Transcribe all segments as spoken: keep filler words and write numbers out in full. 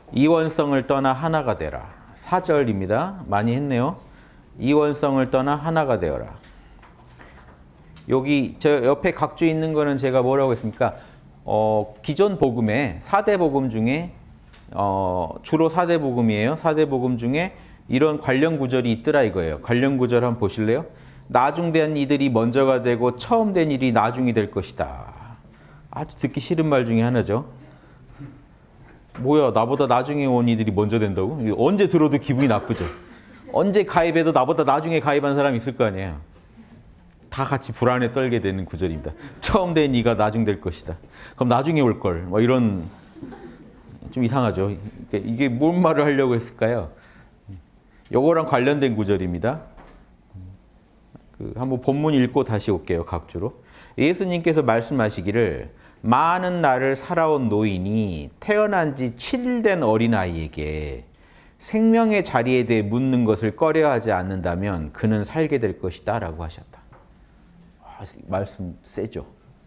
이원성을 떠나 하나가 되라. 사 절입니다. 많이 했네요. 이원성을 떠나 하나가 되어라. 여기 저 옆에 각주 있는 거는 제가 뭐라고 했습니까? 어, 기존 복음에 사 대 복음 중에 어, 주로 사 대 복음이에요. 사 대 복음 중에 이런 관련 구절이 있더라 이거예요. 관련 구절 한번 보실래요? 나중된 이들이 먼저가 되고 처음 된 일이 나중이 될 것이다. 아주 듣기 싫은 말 중에 하나죠. 뭐야, 나보다 나중에 온 이들이 먼저 된다고? 언제 들어도 기분이 나쁘죠. 언제 가입해도 나보다 나중에 가입한 사람이 있을 거 아니에요. 다 같이 불안에 떨게 되는 구절입니다. 처음 된 이가 나중 될 것이다. 그럼 나중에 올 걸. 뭐 이런 좀 이상하죠. 이게 뭔 말을 하려고 했을까요? 요거랑 관련된 구절입니다. 그 한번 본문 읽고 다시 올게요. 각주로. 예수님께서 말씀하시기를 많은 날을 살아온 노인이 태어난 지 칠 일 된 어린아이에게 생명의 자리에 대해 묻는 것을 꺼려하지 않는다면 그는 살게 될 것이다 라고 하셨다. 아, 말씀 세죠.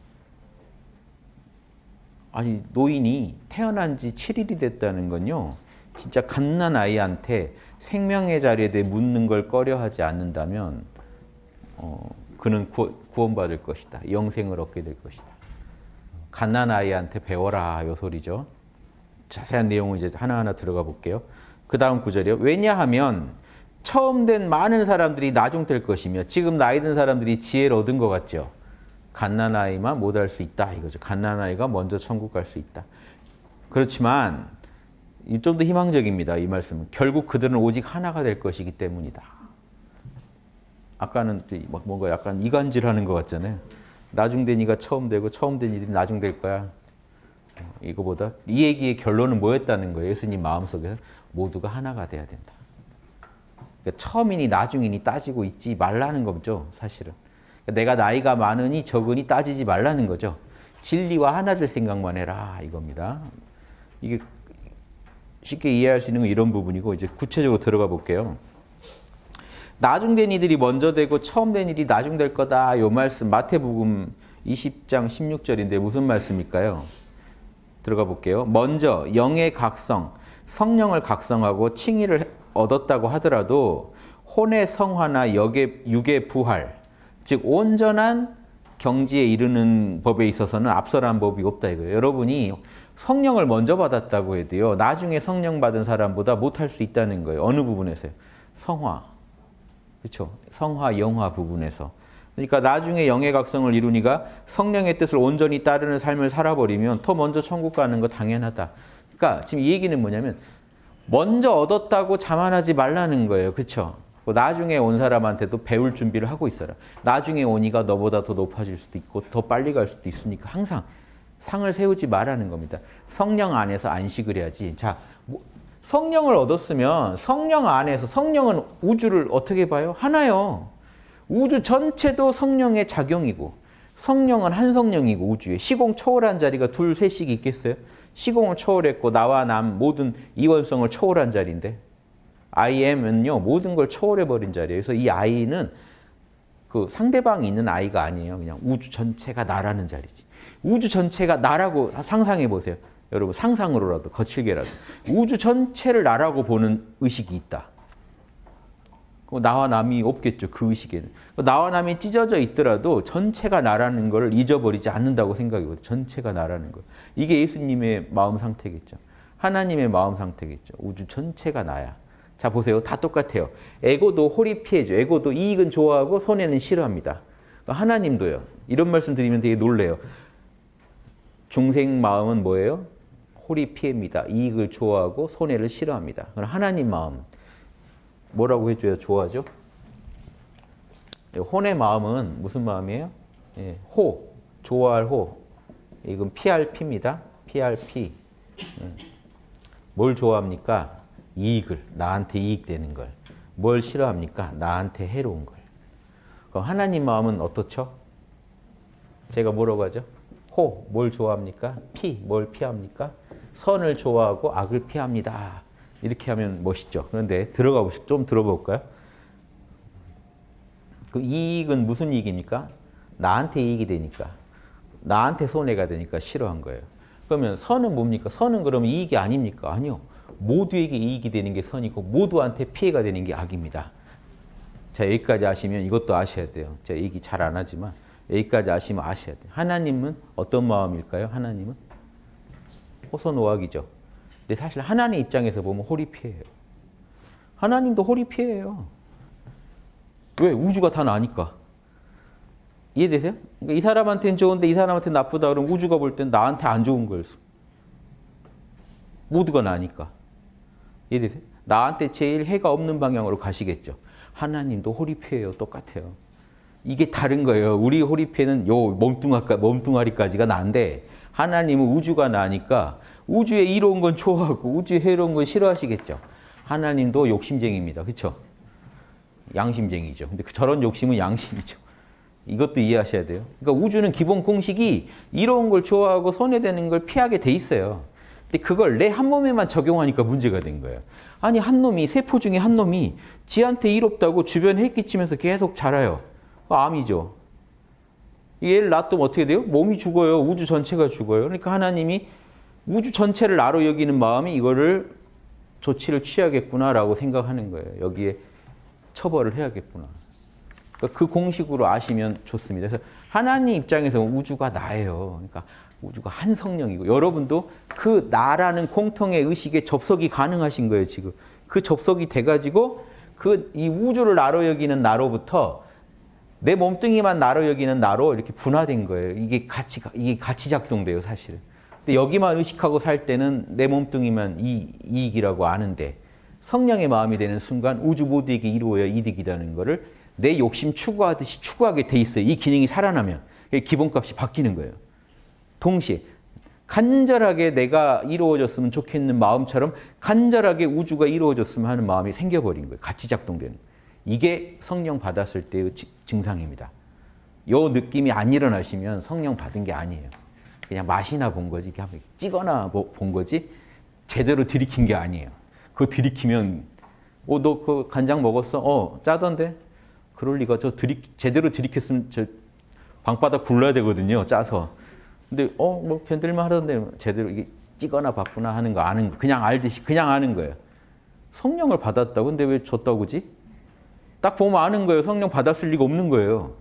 아니, 노인이 태어난 지 칠 일이 됐다는 건요, 진짜 갓난 아이한테 생명의 자리에 대해 묻는 걸 꺼려하지 않는다면 어, 그는 구, 구원받을 것이다. 영생을 얻게 될 것이다. 갓난 아이한테 배워라 요 소리죠. 자세한 내용은 이제 하나하나 들어가 볼게요. 그 다음 구절이요. 왜냐하면 처음 된 많은 사람들이 나중 될 것이며 지금 나이 든 사람들이 지혜를 얻은 것 같죠. 갓난아이만 못할 수 있다 이거죠. 갓난아이가 먼저 천국 갈 수 있다. 그렇지만 좀 더 희망적입니다. 이 말씀은. 결국 그들은 오직 하나가 될 것이기 때문이다. 아까는 막 뭔가 약간 이간질하는 것 같잖아요. 나중 된 이가 처음 되고 처음 된 이들이 나중 될 거야. 이거보다 이 얘기의 결론은 뭐였다는 거예요. 예수님 마음속에서 모두가 하나가 돼야 된다. 그러니까 처음이니 나중이니 따지고 있지 말라는 거죠. 사실은. 그러니까 내가 나이가 많으니 적으니 따지지 말라는 거죠. 진리와 하나 될 생각만 해라 이겁니다. 이게 쉽게 이해할 수 있는 건 이런 부분이고 이제 구체적으로 들어가 볼게요. 나중 된 이들이 먼저 되고 처음 된 일이 나중 될 거다. 요 말씀 마태복음 이십 장 십육 절인데 무슨 말씀일까요? 들어가 볼게요. 먼저 영의 각성, 성령을 각성하고 칭의를 얻었다고 하더라도 혼의 성화나 역의, 육의 부활, 즉 온전한 경지에 이르는 법에 있어서는 앞서란 법이 없다 이거예요. 여러분이 성령을 먼저 받았다고 해도요. 나중에 성령 받은 사람보다 못할 수 있다는 거예요. 어느 부분에서요? 성화. 그렇죠? 성화, 영화 부분에서. 그러니까 나중에 영의 각성을 이루니까 성령의 뜻을 온전히 따르는 삶을 살아버리면 더 먼저 천국 가는 거 당연하다. 그러니까 지금 이 얘기는 뭐냐면 먼저 얻었다고 자만하지 말라는 거예요. 그렇죠? 나중에 온 사람한테도 배울 준비를 하고 있어라. 나중에 오니까 너보다 더 높아질 수도 있고 더 빨리 갈 수도 있으니까 항상 상을 세우지 말라는 겁니다. 성령 안에서 안식을 해야지. 자, 뭐 성령을 얻었으면 성령 안에서, 성령은 우주를 어떻게 봐요? 하나요. 우주 전체도 성령의 작용이고 성령은 한 성령이고 우주에 시공 초월한 자리가 둘, 셋씩 있겠어요? 시공을 초월했고 나와 남 모든 이원성을 초월한 자리인데 I am은요 모든 걸 초월해버린 자리예요. 그래서 이 I는 그 상대방이 있는 I가 아니에요. 그냥 우주 전체가 나라는 자리지. 우주 전체가 나라고 상상해 보세요. 여러분 상상으로라도 거칠게라도 우주 전체를 나라고 보는 의식이 있다. 나와 남이 없겠죠. 그 의식에는. 나와 남이 찢어져 있더라도 전체가 나라는 걸 잊어버리지 않는다고 생각이거든요. 전체가 나라는 거. 이게 예수님의 마음 상태겠죠. 하나님의 마음 상태겠죠. 우주 전체가 나야. 자 보세요. 다 똑같아요. 에고도 홀이 피해죠. 에고도 이익은 좋아하고 손해는 싫어합니다. 하나님도요. 이런 말씀 드리면 되게 놀래요. 중생 마음은 뭐예요? 홀이 피해입니다. 이익을 좋아하고 손해를 싫어합니다. 그럼 하나님 마음 뭐라고 해줘야 좋아하죠? 혼의 마음은 무슨 마음이에요? 예, 호, 좋아할 호. 이건 피할 피입니다. 피할 피. 음. 뭘 좋아합니까? 이익을, 나한테 이익되는 걸. 뭘 싫어합니까? 나한테 해로운 걸. 그럼 하나님 마음은 어떻죠? 제가 뭐라고 하죠? 호, 뭘 좋아합니까? 피, 뭘 피합니까? 선을 좋아하고 악을 피합니다. 이렇게 하면 멋있죠. 그런데 들어가 보시, 좀 들어볼까요? 그 이익은 무슨 이익입니까? 나한테 이익이 되니까. 나한테 손해가 되니까 싫어한 거예요. 그러면 선은 뭡니까? 선은 그러면 이익이 아닙니까? 아니요. 모두에게 이익이 되는 게 선이고 모두한테 피해가 되는 게 악입니다. 자, 여기까지 아시면 이것도 아셔야 돼요. 제가 얘기 잘 안 하지만 여기까지 아시면 아셔야 돼요. 하나님은 어떤 마음일까요? 하나님은 호소노악이죠. 근데 사실 하나님 입장에서 보면 호리피해요. 하나님도 호리피해요. 왜? 우주가 다 나니까. 이해되세요? 그러니까 이 사람한테는 좋은데 이 사람한테는 나쁘다 그러면 우주가 볼 땐 나한테 안 좋은 거예요. 모두가 나니까. 이해되세요? 나한테 제일 해가 없는 방향으로 가시겠죠. 하나님도 호리피해요. 똑같아요. 이게 다른 거예요. 우리 호리피해는 요 몸뚱아까, 몸뚱아리까지가 나은데 하나님은 우주가 나니까 우주에 이로운 건 좋아하고 우주에 해로운 건 싫어하시겠죠. 하나님도 욕심쟁이입니다. 그렇죠? 양심쟁이죠. 근데 저런 욕심은 양심이죠. 이것도 이해하셔야 돼요. 그러니까 우주는 기본 공식이 이로운 걸 좋아하고 손해되는 걸 피하게 돼 있어요. 근데 그걸 내 한 몸에만 적용하니까 문제가 된 거예요. 아니 한 놈이 세포 중에 한 놈이 지한테 이롭다고 주변에 해끼치면서 계속 자라요. 암이죠. 얘를 놔두면 어떻게 돼요? 몸이 죽어요. 우주 전체가 죽어요. 그러니까 하나님이 우주 전체를 나로 여기는 마음이 이거를 조치를 취하겠구나라고 생각하는 거예요. 여기에 처벌을 해야겠구나. 그러니까 그 공식으로 아시면 좋습니다. 그래서 하나님 입장에서 우주가 나예요. 그러니까 우주가 한 성령이고 여러분도 그 나라는 공통의 의식에 접속이 가능하신 거예요. 지금 그 접속이 돼가지고 그 이 우주를 나로 여기는 나로부터 내 몸뚱이만 나로 여기는 나로 이렇게 분화된 거예요. 이게 같이 이게 같이 작동돼요, 사실은. 근데 여기만 의식하고 살 때는 내 몸뚱이만 이, 이익이라고 아는데 성령의 마음이 되는 순간 우주 모두에게 이루어야 이득이라는 거를 내 욕심 추구하듯이 추구하게 돼 있어요. 이 기능이 살아나면 기본값이 바뀌는 거예요. 동시에 간절하게 내가 이루어졌으면 좋겠는 마음처럼 간절하게 우주가 이루어졌으면 하는 마음이 생겨버린 거예요. 같이 작동되는 거예요. 이게 성령 받았을 때의 증상입니다. 이 느낌이 안 일어나시면 성령 받은 게 아니에요. 그냥 맛이나 본 거지, 찍어나 본 거지 제대로 들이킨 게 아니에요. 그거 들이키면 어, 너 그 간장 먹었어? 어, 짜던데? 그럴 리가. 저 들이, 제대로 들이켰으면 저 방바닥 굴러야 되거든요, 짜서. 근데 어, 뭐 견딜만 하던데 제대로 이게 찍어나 봤구나 하는 거 아는 거. 그냥 알듯이 그냥 아는 거예요. 성령을 받았다고? 근데 왜 줬다고 그러지? 딱 보면 아는 거예요. 성령 받았을 리가 없는 거예요.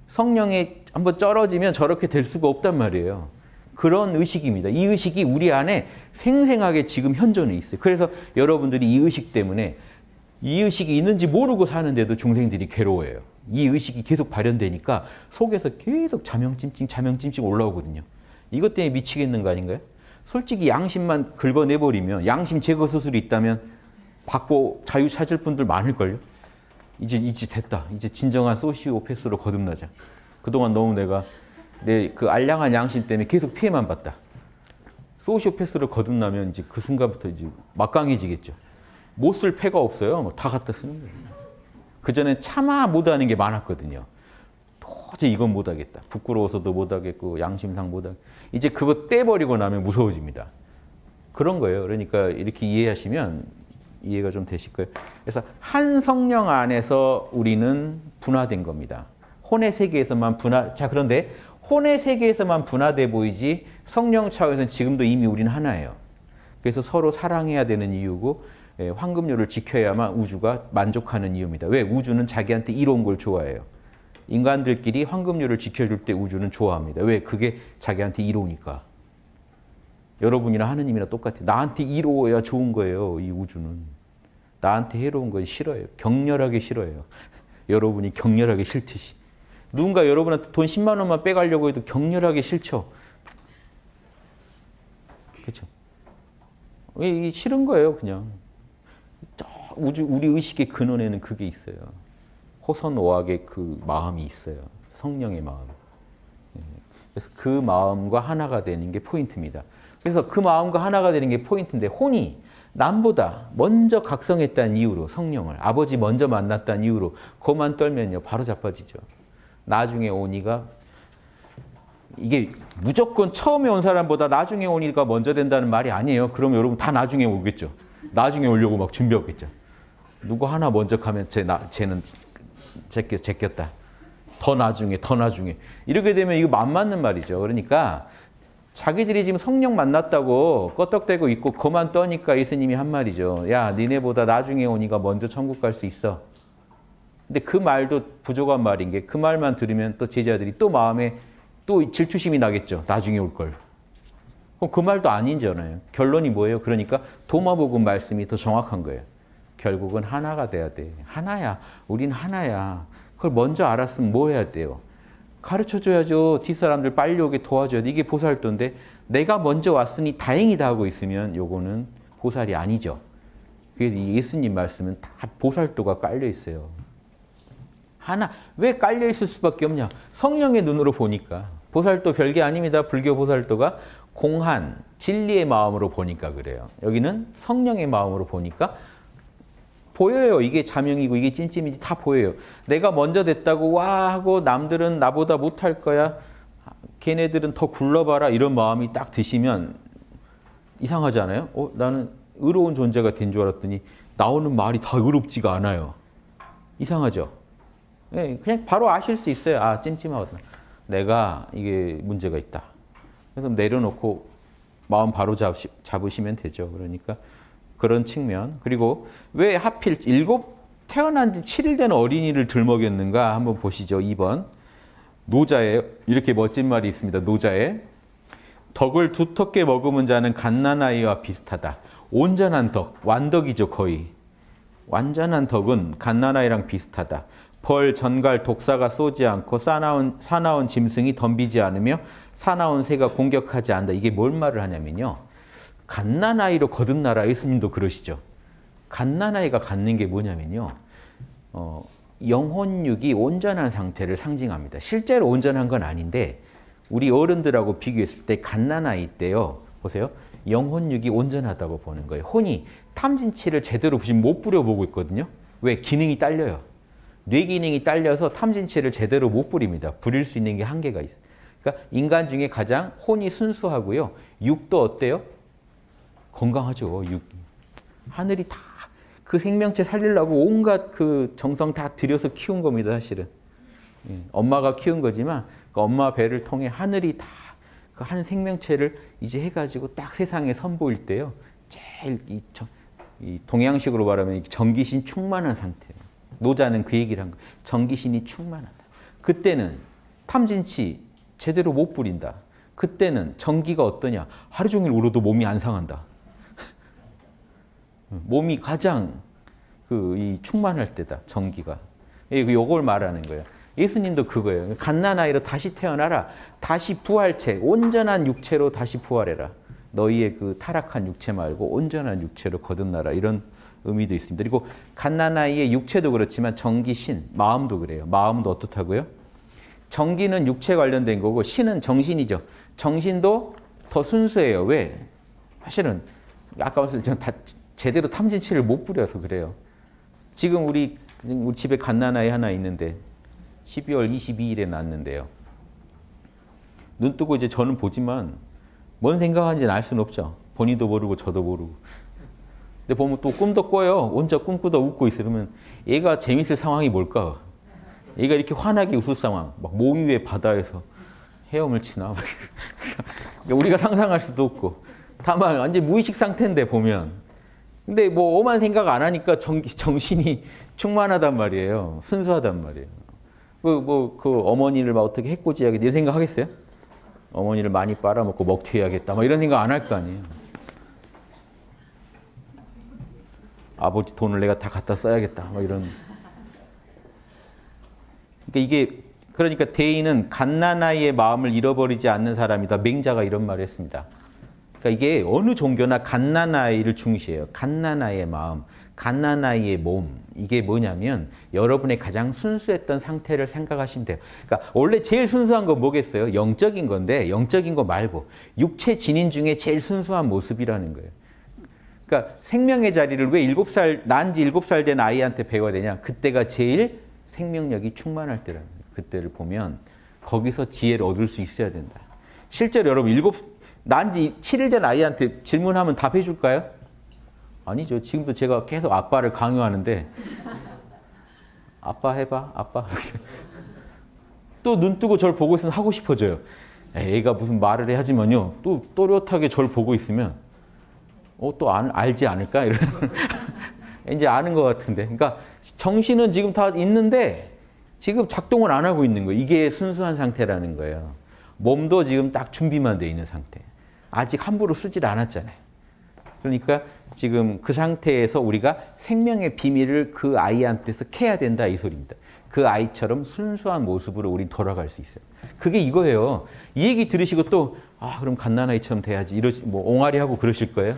성령에 한번 쩔어지면 저렇게 될 수가 없단 말이에요. 그런 의식입니다. 이 의식이 우리 안에 생생하게 지금 현존해 있어요. 그래서 여러분들이 이 의식 때문에 이 의식이 있는지 모르고 사는데도 중생들이 괴로워해요. 이 의식이 계속 발현되니까 속에서 계속 자명찜찜 자명찜찜 올라오거든요. 이것 때문에 미치겠는 거 아닌가요? 솔직히 양심만 긁어내버리면 양심 제거 수술이 있다면 받고 자유 찾을 분들 많을걸요. 이제 이제 됐다. 이제 진정한 소시오패스로 거듭나자. 그동안 너무 내가 내 그 알량한 양심 때문에 계속 피해만 봤다. 소시오패스로 거듭나면 이제 그 순간부터 이제 막강해지겠죠. 못 쓸 패가 없어요. 뭐 다 갖다 쓰는 거예요. 그 전에 차마 못하는 게 많았거든요. 도저히 이건 못하겠다. 부끄러워서도 못하겠고 양심상 못하겠고. 이제 그거 떼버리고 나면 무서워집니다. 그런 거예요. 그러니까 이렇게 이해하시면 이해가 좀 되실 거예요. 그래서 한 성령 안에서 우리는 분화된 겁니다. 혼의 세계에서만 분화. 자, 그런데 혼의 세계에서만 분화돼 보이지 성령 차원에서는 지금도 이미 우리는 하나예요. 그래서 서로 사랑해야 되는 이유고 황금률을 지켜야만 우주가 만족하는 이유입니다. 왜? 우주는 자기한테 이로운 걸 좋아해요. 인간들끼리 황금률을 지켜줄 때 우주는 좋아합니다. 왜? 그게 자기한테 이로우니까. 여러분이나 하느님이나 똑같아요. 나한테 이로워야 좋은 거예요. 이 우주는. 나한테 해로운 건 싫어요. 격렬하게 싫어요. 여러분이 격렬하게 싫듯이. 누군가 여러분한테 돈 십만 원만 빼가려고 해도 격렬하게 싫죠. 그렇죠? 이 싫은 거예요, 그냥. 저 우주 우리 의식의 근원에는 그게 있어요. 호선오악의 그 마음이 있어요. 성령의 마음. 그래서 그 마음과 하나가 되는 게 포인트입니다. 그래서 그 마음과 하나가 되는 게 포인트인데 혼이 남보다 먼저 각성했다는 이유로 성령을 아버지 먼저 만났다는 이유로 그만 떨면요 바로 자빠지죠. 나중에 오니가 이게 무조건 처음에 온 사람보다 나중에 오니가 먼저 된다는 말이 아니에요. 그럼 여러분 다 나중에 오겠죠. 나중에 오려고 막 준비했겠죠. 누구 하나 먼저 가면 쟤, 나, 쟤는 제꼈, 제꼈다. 더 나중에 더 나중에 이렇게 되면 이거 안 맞는 말이죠. 그러니까 자기들이 지금 성령 만났다고 껐떡대고 있고 거만 떠니까 예수님이 한 말이죠. 야, 니네보다 나중에 오니가 먼저 천국 갈 수 있어. 근데 그 말도 부족한 말인 게 그 말만 들으면 또 제자들이 또 마음에 또 질투심이 나겠죠. 나중에 올 걸. 그럼 그 말도 아니잖아요. 결론이 뭐예요? 그러니까 도마복음 말씀이 더 정확한 거예요. 결국은 하나가 돼야 돼. 하나야. 우린 하나야. 그걸 먼저 알았으면 뭐 해야 돼요? 가르쳐줘야죠. 뒷사람들 빨리 오게 도와줘야 돼. 이게 보살도인데 내가 먼저 왔으니 다행이다 하고 있으면 요거는 보살이 아니죠. 그래서 예수님 말씀은 다 보살도가 깔려 있어요. 하나. 왜 깔려 있을 수밖에 없냐? 성령의 눈으로 보니까. 보살도 별게 아닙니다. 불교 보살도가 공한, 진리의 마음으로 보니까 그래요. 여기는 성령의 마음으로 보니까 보여요. 이게 자명이고 이게 찜찜인지 다 보여요. 내가 먼저 됐다고 와 하고 남들은 나보다 못할 거야. 걔네들은 더 굴러봐라. 이런 마음이 딱 드시면 이상하잖아요. 어, 나는 의로운 존재가 된 줄 알았더니 나오는 말이 다 의롭지가 않아요. 이상하죠. 네, 그냥 바로 아실 수 있어요. 아, 찜찜하구나. 내가 이게 문제가 있다. 그래서 내려놓고 마음 바로 잡으시, 잡으시면 되죠. 그러니까 그런 측면. 그리고 왜 하필 일곱 태어난 지 칠 일 된 어린이를 들먹였는가 한번 보시죠. 이 번. 노자에 이렇게 멋진 말이 있습니다. 노자에 덕을 두텁게 머금은 자는 갓난아이와 비슷하다. 온전한 덕, 완덕이죠 거의. 완전한 덕은 갓난아이랑 비슷하다. 벌, 전갈, 독사가 쏘지 않고 사나운, 사나운 짐승이 덤비지 않으며 사나운 새가 공격하지 않는다. 이게 뭘 말을 하냐면요. 갓난아이로 거듭나라. 예수님도 그러시죠. 갓난아이가 갖는 게 뭐냐면요. 어, 영혼육이 온전한 상태를 상징합니다. 실제로 온전한 건 아닌데 우리 어른들하고 비교했을 때 갓난아이 때요. 보세요. 영혼육이 온전하다고 보는 거예요. 혼이 탐진치를 제대로 지금 못 부려보고 있거든요. 왜? 기능이 딸려요. 뇌 기능이 딸려서 탐진치를 제대로 못 부립니다. 부릴 수 있는 게 한계가 있어요. 그러니까 인간 중에 가장 혼이 순수하고요. 육도 어때요? 건강하죠. 육. 하늘이 다 그 생명체 살리려고 온갖 그 정성 다 들여서 키운 겁니다. 사실은. 예, 엄마가 키운 거지만 그 엄마 배를 통해 하늘이 다 그 한 생명체를 이제 해가지고 딱 세상에 선보일 때요. 제일 이, 정, 이 동양식으로 말하면 정기신 충만한 상태예요. 노자는 그 얘기를 한 거예요. 정기신이 충만하다. 그때는 탐진치 제대로 못 부린다. 그때는 전기가 어떠냐. 하루 종일 울어도 몸이 안 상한다. 몸이 가장 그 이 충만할 때다. 전기가. 이걸 말하는 거예요. 예수님도 그거예요. 갓난아이로 다시 태어나라. 다시 부활체, 온전한 육체로 다시 부활해라. 너희의 그 타락한 육체 말고 온전한 육체로 거듭나라. 이런 의미도 있습니다. 그리고 갓난아이의 육체도 그렇지만 정기신, 마음도 그래요. 마음도 어떻다고요? 정기는 육체 관련된 거고 신은 정신이죠. 정신도 더 순수해요. 왜? 사실은 아까 말씀드렸지만 다 제대로 탐진치를 못 부려서 그래요. 지금 우리, 우리 집에 갓난아이 하나 있는데 십이월 이십이일에 낳았는데요. 눈 뜨고 이제 저는 보지만 뭔 생각하는지는 알 수는 없죠. 본인도 모르고 저도 모르고. 근데 보면 또 꿈도 꿔요. 혼자 꿈꾸다 웃고 있어. 그러면 얘가 재밌을 상황이 뭘까? 얘가 이렇게 환하게 웃을 상황. 막 모기 위에 바다에서 헤엄을 치나? 우리가 상상할 수도 없고. 다만 완전 무의식 상태인데 보면. 근데 뭐 오만 생각 안 하니까 정, 정신이 충만하단 말이에요. 순수하단 말이에요. 그, 뭐, 그 어머니를 막 어떻게 해코지하겠다 이런 생각 하겠어요? 어머니를 많이 빨아먹고 먹튀해야겠다. 막 이런 생각 안 할 거 아니에요. 아버지 돈을 내가 다 갖다 써야겠다. 뭐 이런. 그러니까 이게 그러니까 대인은 갓난아이의 마음을 잃어버리지 않는 사람이다. 맹자가 이런 말을 했습니다. 그러니까 이게 어느 종교나 갓난아이를 중시해요. 갓난아이의 마음, 갓난아이의 몸. 이게 뭐냐면 여러분의 가장 순수했던 상태를 생각하시면 돼요. 그러니까 원래 제일 순수한 건 뭐겠어요? 영적인 건데 영적인 거 말고 육체 진인 중에 제일 순수한 모습이라는 거예요. 그러니까 생명의 자리를 왜 일곱 살, 난 지 일곱 살 된 아이한테 배워야 되냐? 그때가 제일 생명력이 충만할 때라는 거예요. 그때를 보면 거기서 지혜를 얻을 수 있어야 된다. 실제로 여러분 일곱 난 지 칠 일 된 아이한테 질문하면 답해 줄까요? 아니죠. 지금도 제가 계속 아빠를 강요하는데 아빠 해봐. 아빠. 또 눈 뜨고 저를 보고 있으면 하고 싶어져요. 애가 무슨 말을 해야지만요. 또 또렷하게 저를 보고 있으면 어, 또 안, 알지 않을까? 이런 이제 아는 것 같은데. 그러니까 정신은 지금 다 있는데 지금 작동을 안 하고 있는 거예요. 이게 순수한 상태라는 거예요. 몸도 지금 딱 준비만 돼 있는 상태. 아직 함부로 쓰질 않았잖아요. 그러니까 지금 그 상태에서 우리가 생명의 비밀을 그 아이한테서 캐야 된다 이 소리입니다. 그 아이처럼 순수한 모습으로 우리 돌아갈 수 있어요. 그게 이거예요. 이 얘기 들으시고 또 아 그럼 갓난아이처럼 돼야지 이러시 뭐 옹알이 하고 그러실 거예요.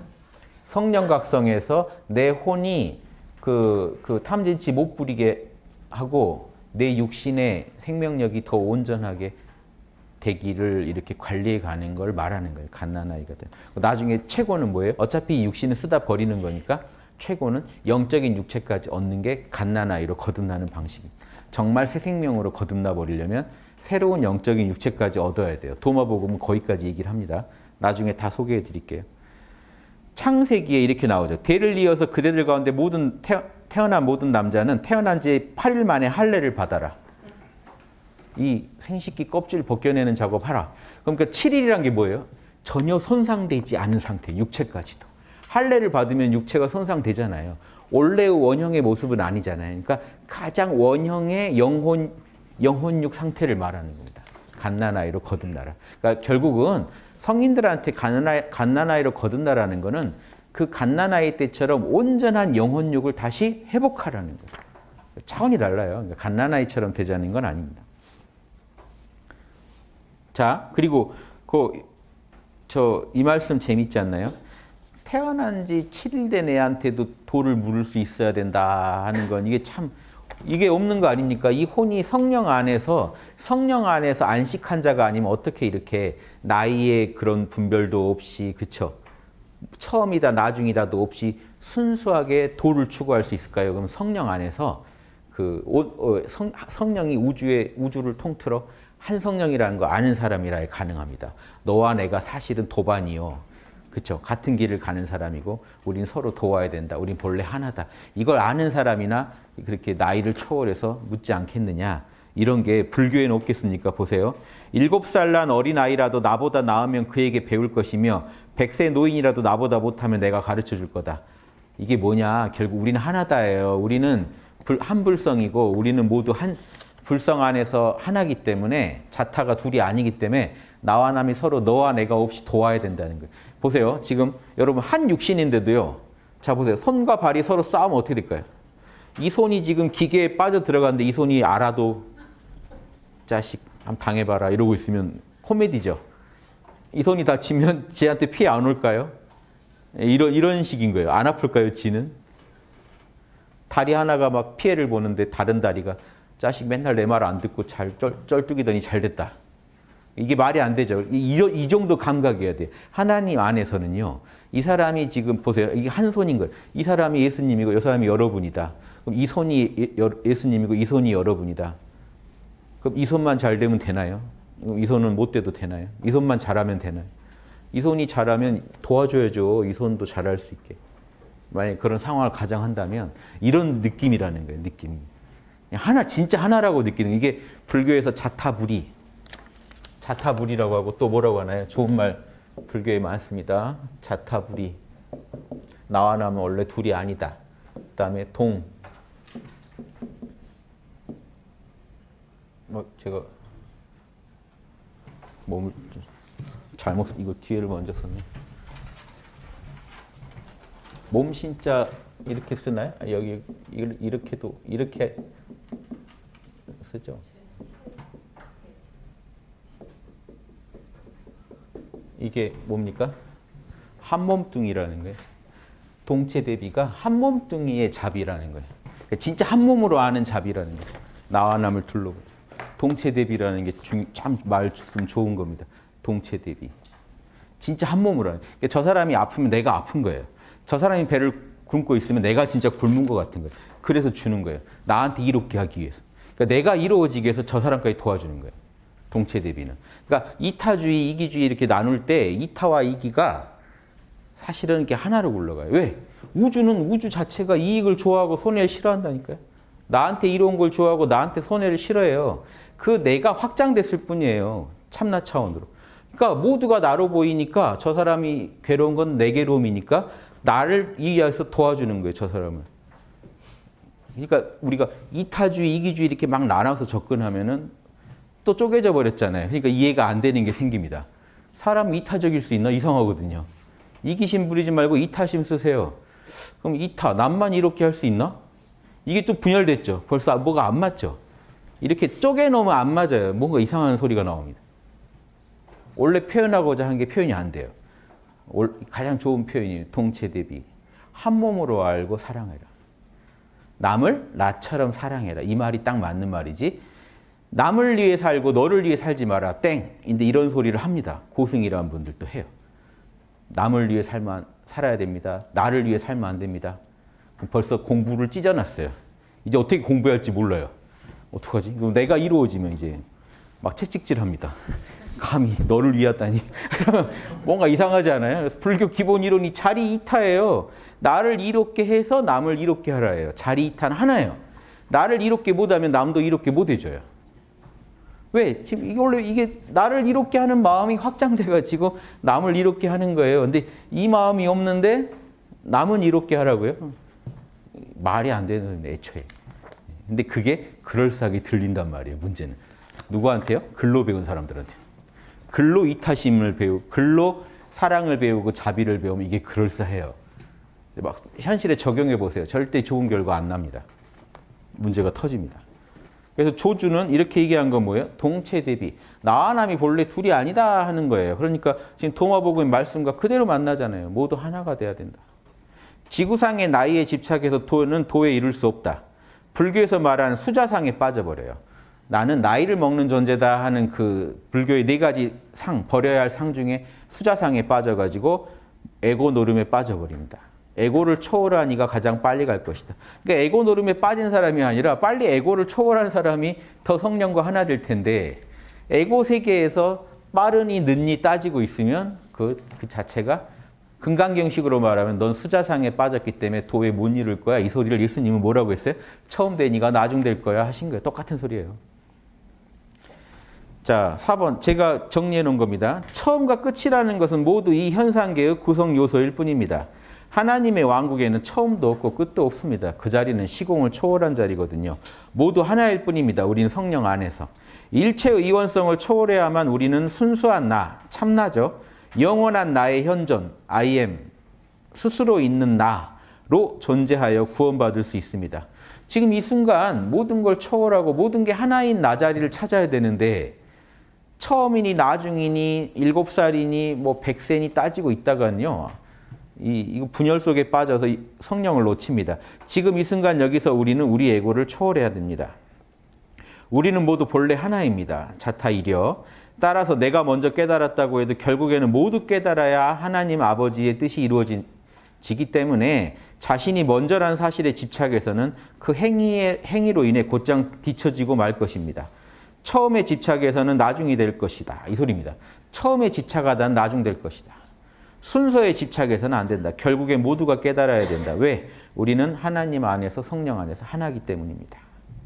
성령각성에서 내 혼이 그, 그 탐진치 못 부리게 하고 내 육신의 생명력이 더 온전하게 되기를 이렇게 관리해 가는 걸 말하는 거예요. 갓난아이가 돼. 나중에 최고는 뭐예요? 어차피 육신을 쓰다 버리는 거니까 최고는 영적인 육체까지 얻는 게 갓난아이로 거듭나는 방식입니다. 정말 새 생명으로 거듭나 버리려면 새로운 영적인 육체까지 얻어야 돼요. 도마복음은 거기까지 얘기를 합니다. 나중에 다 소개해 드릴게요. 창세기에 이렇게 나오죠. 대를 이어서 그대들 가운데 모든 태어난 모든 남자는 태어난 지 팔 일 만에 할례를 받아라. 이 생식기 껍질 벗겨내는 작업하라. 그러니까 칠 일이란 게 뭐예요? 전혀 손상되지 않은 상태, 육체까지도. 할례를 받으면 육체가 손상되잖아요. 원래의 원형의 모습은 아니잖아요. 그러니까 가장 원형의 영혼, 영혼육 상태를 말하는 겁니다. 갓난아이로 거듭나라. 그러니까 결국은 성인들한테 갓난아이, 갓난아이로 거듭나라는 거는 그 갓난아이 때처럼 온전한 영혼육을 다시 회복하라는 거예요. 차원이 달라요. 그러니까 갓난아이처럼 되자는 건 아닙니다. 자, 그리고 그 저 이 말씀 재밌지 않나요? 태어난 지 칠 일 된 애한테도 돌을 물을 수 있어야 된다 하는 건 이게 참 이게 없는 거 아닙니까? 이 혼이 성령 안에서 성령 안에서 안식한 자가 아니면 어떻게 이렇게 나이의 그런 분별도 없이 그쵸? 처음이다 나중이다도 없이 순수하게 도를 추구할 수 있을까요? 그럼 성령 안에서 그 성, 성령이 우주의 우주를 통틀어 한 성령이라는 거 아는 사람이라야 가능합니다. 너와 내가 사실은 도반이요. 그렇죠? 같은 길을 가는 사람이고 우린 서로 도와야 된다. 우린 본래 하나다. 이걸 아는 사람이나 그렇게 나이를 초월해서 묻지 않겠느냐. 이런 게 불교에는 없겠습니까? 보세요. 일곱 살 난 어린아이라도 나보다 나으면 그에게 배울 것이며 백세 노인이라도 나보다 못하면 내가 가르쳐 줄 거다. 이게 뭐냐? 결국 우리는 하나다예요. 우리는 한불성이고 우리는 모두 한 불성 안에서 하나이기 때문에 자타가 둘이 아니기 때문에 나와 남이 서로 너와 내가 없이 도와야 된다는 거예요. 보세요. 지금 여러분 한 육신인데도요. 자 보세요. 손과 발이 서로 싸우면 어떻게 될까요? 이 손이 지금 기계에 빠져 들어갔는데 이 손이 알아도 자식 한번 당해봐라 이러고 있으면 코미디죠. 이 손이 다치면 지한테 피해 안 올까요? 이런, 이런 식인 거예요. 안 아플까요? 지는? 다리 하나가 막 피해를 보는데 다른 다리가 자식 맨날 내 말 안 듣고 잘 쩔, 쩔뚝이더니 잘 됐다. 이게 말이 안 되죠. 이, 이 정도 감각이어야 돼요. 하나님 안에서는요. 이 사람이 지금 보세요. 이게 한 손인 거예요. 이 사람이 예수님이고 이 사람이 여러분이다. 그럼 이 손이 예, 예수님이고 이 손이 여러분이다. 그럼 이 손만 잘 되면 되나요? 이 손은 못 돼도 되나요? 이 손만 잘하면 되나요? 이 손이 잘하면 도와줘야죠. 이 손도 잘할 수 있게. 만약에 그런 상황을 가정한다면 이런 느낌이라는 거예요. 느낌이. 하나 진짜 하나라고 느끼는 이게 불교에서 자타불이 자타불이라고 하고 또 뭐라고 하나요? 좋은 말 불교에 많습니다. 자타불이 나와 나면 원래 둘이 아니다. 그 다음에 동 뭐 제가 몸을 좀 잘못 이거 뒤에를 먼저 썼네. 몸 신자 이렇게 쓰나요? 여기 이렇게도 이렇게 쓰죠. 이게 뭡니까? 한몸뚱이라는 거예요. 동체대비가 한몸뚱이의 잡이라는 거예요. 진짜 한 몸으로 아는 잡이라는 거예요. 나와 남을 둘러보. 동체대비라는 게 참 말씀 좋은 겁니다. 동체대비. 진짜 한 몸으로 하는. 그러니까 저 사람이 아프면 내가 아픈 거예요. 저 사람이 배를 굶고 있으면 내가 진짜 굶은 것 같은 거예요. 그래서 주는 거예요. 나한테 이롭게 하기 위해서. 그러니까 내가 이로워지기 위해서 저 사람까지 도와주는 거예요. 동체대비는. 그러니까 이타주의, 이기주의 이렇게 나눌 때 이타와 이기가 사실은 이렇게 하나로 굴러가요. 왜? 우주는 우주 자체가 이익을 좋아하고 손해를 싫어한다니까요. 나한테 이로운 걸 좋아하고 나한테 손해를 싫어해요. 그 내가 확장됐을 뿐이에요. 참나 차원으로. 그러니까 모두가 나로 보이니까 저 사람이 괴로운 건 내 괴로움이니까 나를 이해해서 도와주는 거예요, 저 사람을. 그러니까 우리가 이타주의, 이기주의 이렇게 막 나눠서 접근하면은 또 쪼개져 버렸잖아요. 그러니까 이해가 안 되는 게 생깁니다. 사람 이타적일 수 있나? 이상하거든요. 이기심 부리지 말고 이타심 쓰세요. 그럼 이타, 남만 이렇게 할 수 있나? 이게 좀 분열됐죠. 벌써 뭐가 안 맞죠. 이렇게 쪼개놓으면 안 맞아요. 뭔가 이상한 소리가 나옵니다. 원래 표현하고자 한 게 표현이 안 돼요. 가장 좋은 표현이 동체 대비. 한 몸으로 알고 사랑해라. 남을 나처럼 사랑해라. 이 말이 딱 맞는 말이지. 남을 위해 살고 너를 위해 살지 마라. 땡. 근데 이런 소리를 합니다. 고승이라는 분들도 해요. 남을 위해 살만, 살아야 됩니다. 나를 위해 살면 안 됩니다. 벌써 공부를 찢어놨어요. 이제 어떻게 공부해야 할지 몰라요. 어떡하지? 그럼 내가 이루어지면 이제 막 채찍질합니다. 감히 너를 위하다니. 뭔가 이상하지 않아요? 그래서 불교 기본 이론이 자리 이타예요. 나를 이롭게 해서 남을 이롭게 하라예요. 자리 이타는 하나예요. 나를 이롭게 못하면 남도 이롭게 못해줘요. 왜? 지금 이게 원래 이게 나를 이롭게 하는 마음이 확장돼가지고 남을 이롭게 하는 거예요. 근데 이 마음이 없는데 남은 이롭게 하라고요? 말이 안 되는 애초에. 근데 그게 그럴싸하게 들린단 말이에요. 문제는. 누구한테요? 글로 배운 사람들한테. 글로 이타심을 배우고 글로 사랑을 배우고 자비를 배우면 이게 그럴싸해요. 막 현실에 적용해 보세요. 절대 좋은 결과 안 납니다. 문제가 터집니다. 그래서 조주는 이렇게 얘기한 건 뭐예요? 동체 대비. 나와 남이 본래 둘이 아니다 하는 거예요. 그러니까 지금 도마복음의 말씀과 그대로 만나잖아요. 모두 하나가 돼야 된다. 지구상의 나이에 집착해서 도는 도에 이룰 수 없다. 불교에서 말하는 수자상에 빠져버려요. 나는 나이를 먹는 존재다 하는 그 불교의 네 가지 상, 버려야 할 상 중에 수자상에 빠져가지고 에고 노름에 빠져버립니다. 에고를 초월한 이가 가장 빨리 갈 것이다. 그러니까 에고 노름에 빠진 사람이 아니라 빨리 에고를 초월한 사람이 더 성령과 하나 될 텐데 에고 세계에서 빠르니 늦니 따지고 있으면 그, 그 자체가 금강경식으로 말하면 넌 수자상에 빠졌기 때문에 도에 못 이룰 거야. 이 소리를 예수님은 뭐라고 했어요? 처음 된 이가 나중 될 거야 하신 거예요. 똑같은 소리예요. 자, 사 번 제가 정리해 놓은 겁니다. 처음과 끝이라는 것은 모두 이 현상계의 구성 요소일 뿐입니다. 하나님의 왕국에는 처음도 없고 끝도 없습니다. 그 자리는 시공을 초월한 자리거든요. 모두 하나일 뿐입니다. 우리는 성령 안에서. 일체의 이원성을 초월해야만 우리는 순수한 나, 참나죠. 영원한 나의 현존, I am, 스스로 있는 나로 존재하여 구원받을 수 있습니다. 지금 이 순간 모든 걸 초월하고 모든 게 하나인 나 자리를 찾아야 되는데 처음이니 나중이니 일곱 살이니 뭐 백세니 따지고 있다가는요. 이, 이거 분열 속에 빠져서 성령을 놓칩니다. 지금 이 순간 여기서 우리는 우리 에고를 초월해야 됩니다. 우리는 모두 본래 하나입니다. 자타이려. 따라서 내가 먼저 깨달았다고 해도 결국에는 모두 깨달아야 하나님 아버지의 뜻이 이루어지기 때문에 자신이 먼저라는 사실에 집착해서는 그 행위의, 행위로 인해 곧장 뒤처지고 말 것입니다. 처음에 집착해서는 나중이 될 것이다. 이 소리입니다. 처음에 집착하다는 나중 될 것이다. 순서에 집착해서는 안 된다. 결국에 모두가 깨달아야 된다. 왜? 우리는 하나님 안에서 성령 안에서 하나이기 때문입니다.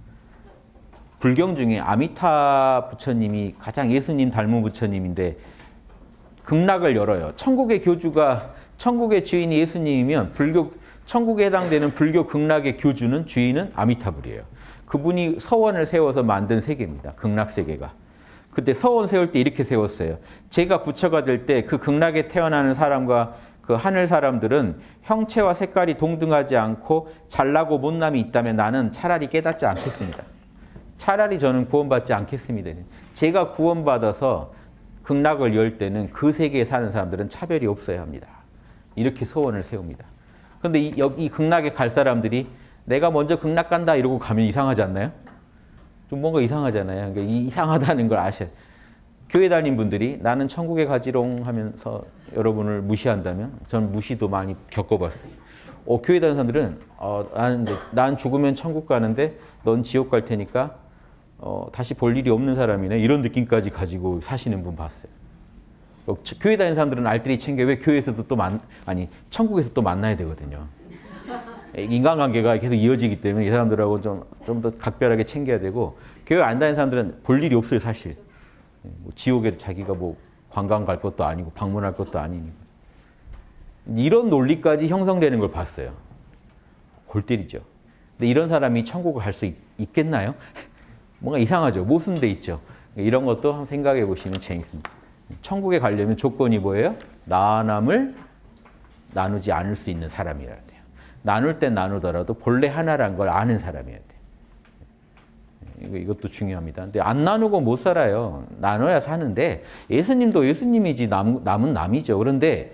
불경 중에 아미타 부처님이 가장 예수님 닮은 부처님인데 극락을 열어요. 천국의 교주가 천국의 주인이 예수님이면 불교 천국에 해당되는 불교 극락의 교주는 주인은 아미타불이에요. 그분이 서원을 세워서 만든 세계입니다. 극락 세계가. 그때 서원 세울 때 이렇게 세웠어요. 제가 부처가 될 때 그 극락에 태어나는 사람과 그 하늘 사람들은 형체와 색깔이 동등하지 않고 잘나고 못남이 있다면 나는 차라리 깨닫지 않겠습니다. 차라리 저는 구원받지 않겠습니다. 제가 구원받아서 극락을 열 때는 그 세계에 사는 사람들은 차별이 없어야 합니다. 이렇게 서원을 세웁니다. 그런데 이, 이 극락에 갈 사람들이 내가 먼저 극락 간다 이러고 가면 이상하지 않나요? 좀 뭔가 이상하잖아요. 그러니까 이상하다는 걸 아셔야 돼요. 교회 다닌 분들이 나는 천국에 가지롱 하면서 여러분을 무시한다면 저는 무시도 많이 겪어봤어요. 어, 교회 다니는 사람들은 어, 난, 난 죽으면 천국 가는데 넌 지옥 갈 테니까 어, 다시 볼 일이 없는 사람이네. 이런 느낌까지 가지고 사시는 분 봤어요. 어, 교회 다니는 사람들은 알뜰히 챙겨. 왜 교회에서도 또 만, 아니 천국에서 또 만나야 되거든요. 인간관계가 계속 이어지기 때문에 이 사람들하고 좀, 좀 더 각별하게 챙겨야 되고 교회 안 다니는 사람들은 볼 일이 없어요. 사실. 뭐 지옥에 자기가 뭐 관광 갈 것도 아니고 방문할 것도 아니니까. 이런 논리까지 형성되는 걸 봤어요. 골 때리죠. 근데 이런 사람이 천국을 갈 수 있겠나요? 뭔가 이상하죠. 모순돼 있죠. 이런 것도 한번 생각해 보시면 재밌습니다. 천국에 가려면 조건이 뭐예요? 나와 남을 나누지 않을 수 있는 사람이어야 돼요. 나눌 땐 나누더라도 본래 하나란 걸 아는 사람이어야 돼요. 이것도 중요합니다. 근데 안 나누고 못 살아요. 나눠야 사는데 예수님도 예수님이지 남, 남은 남이죠. 그런데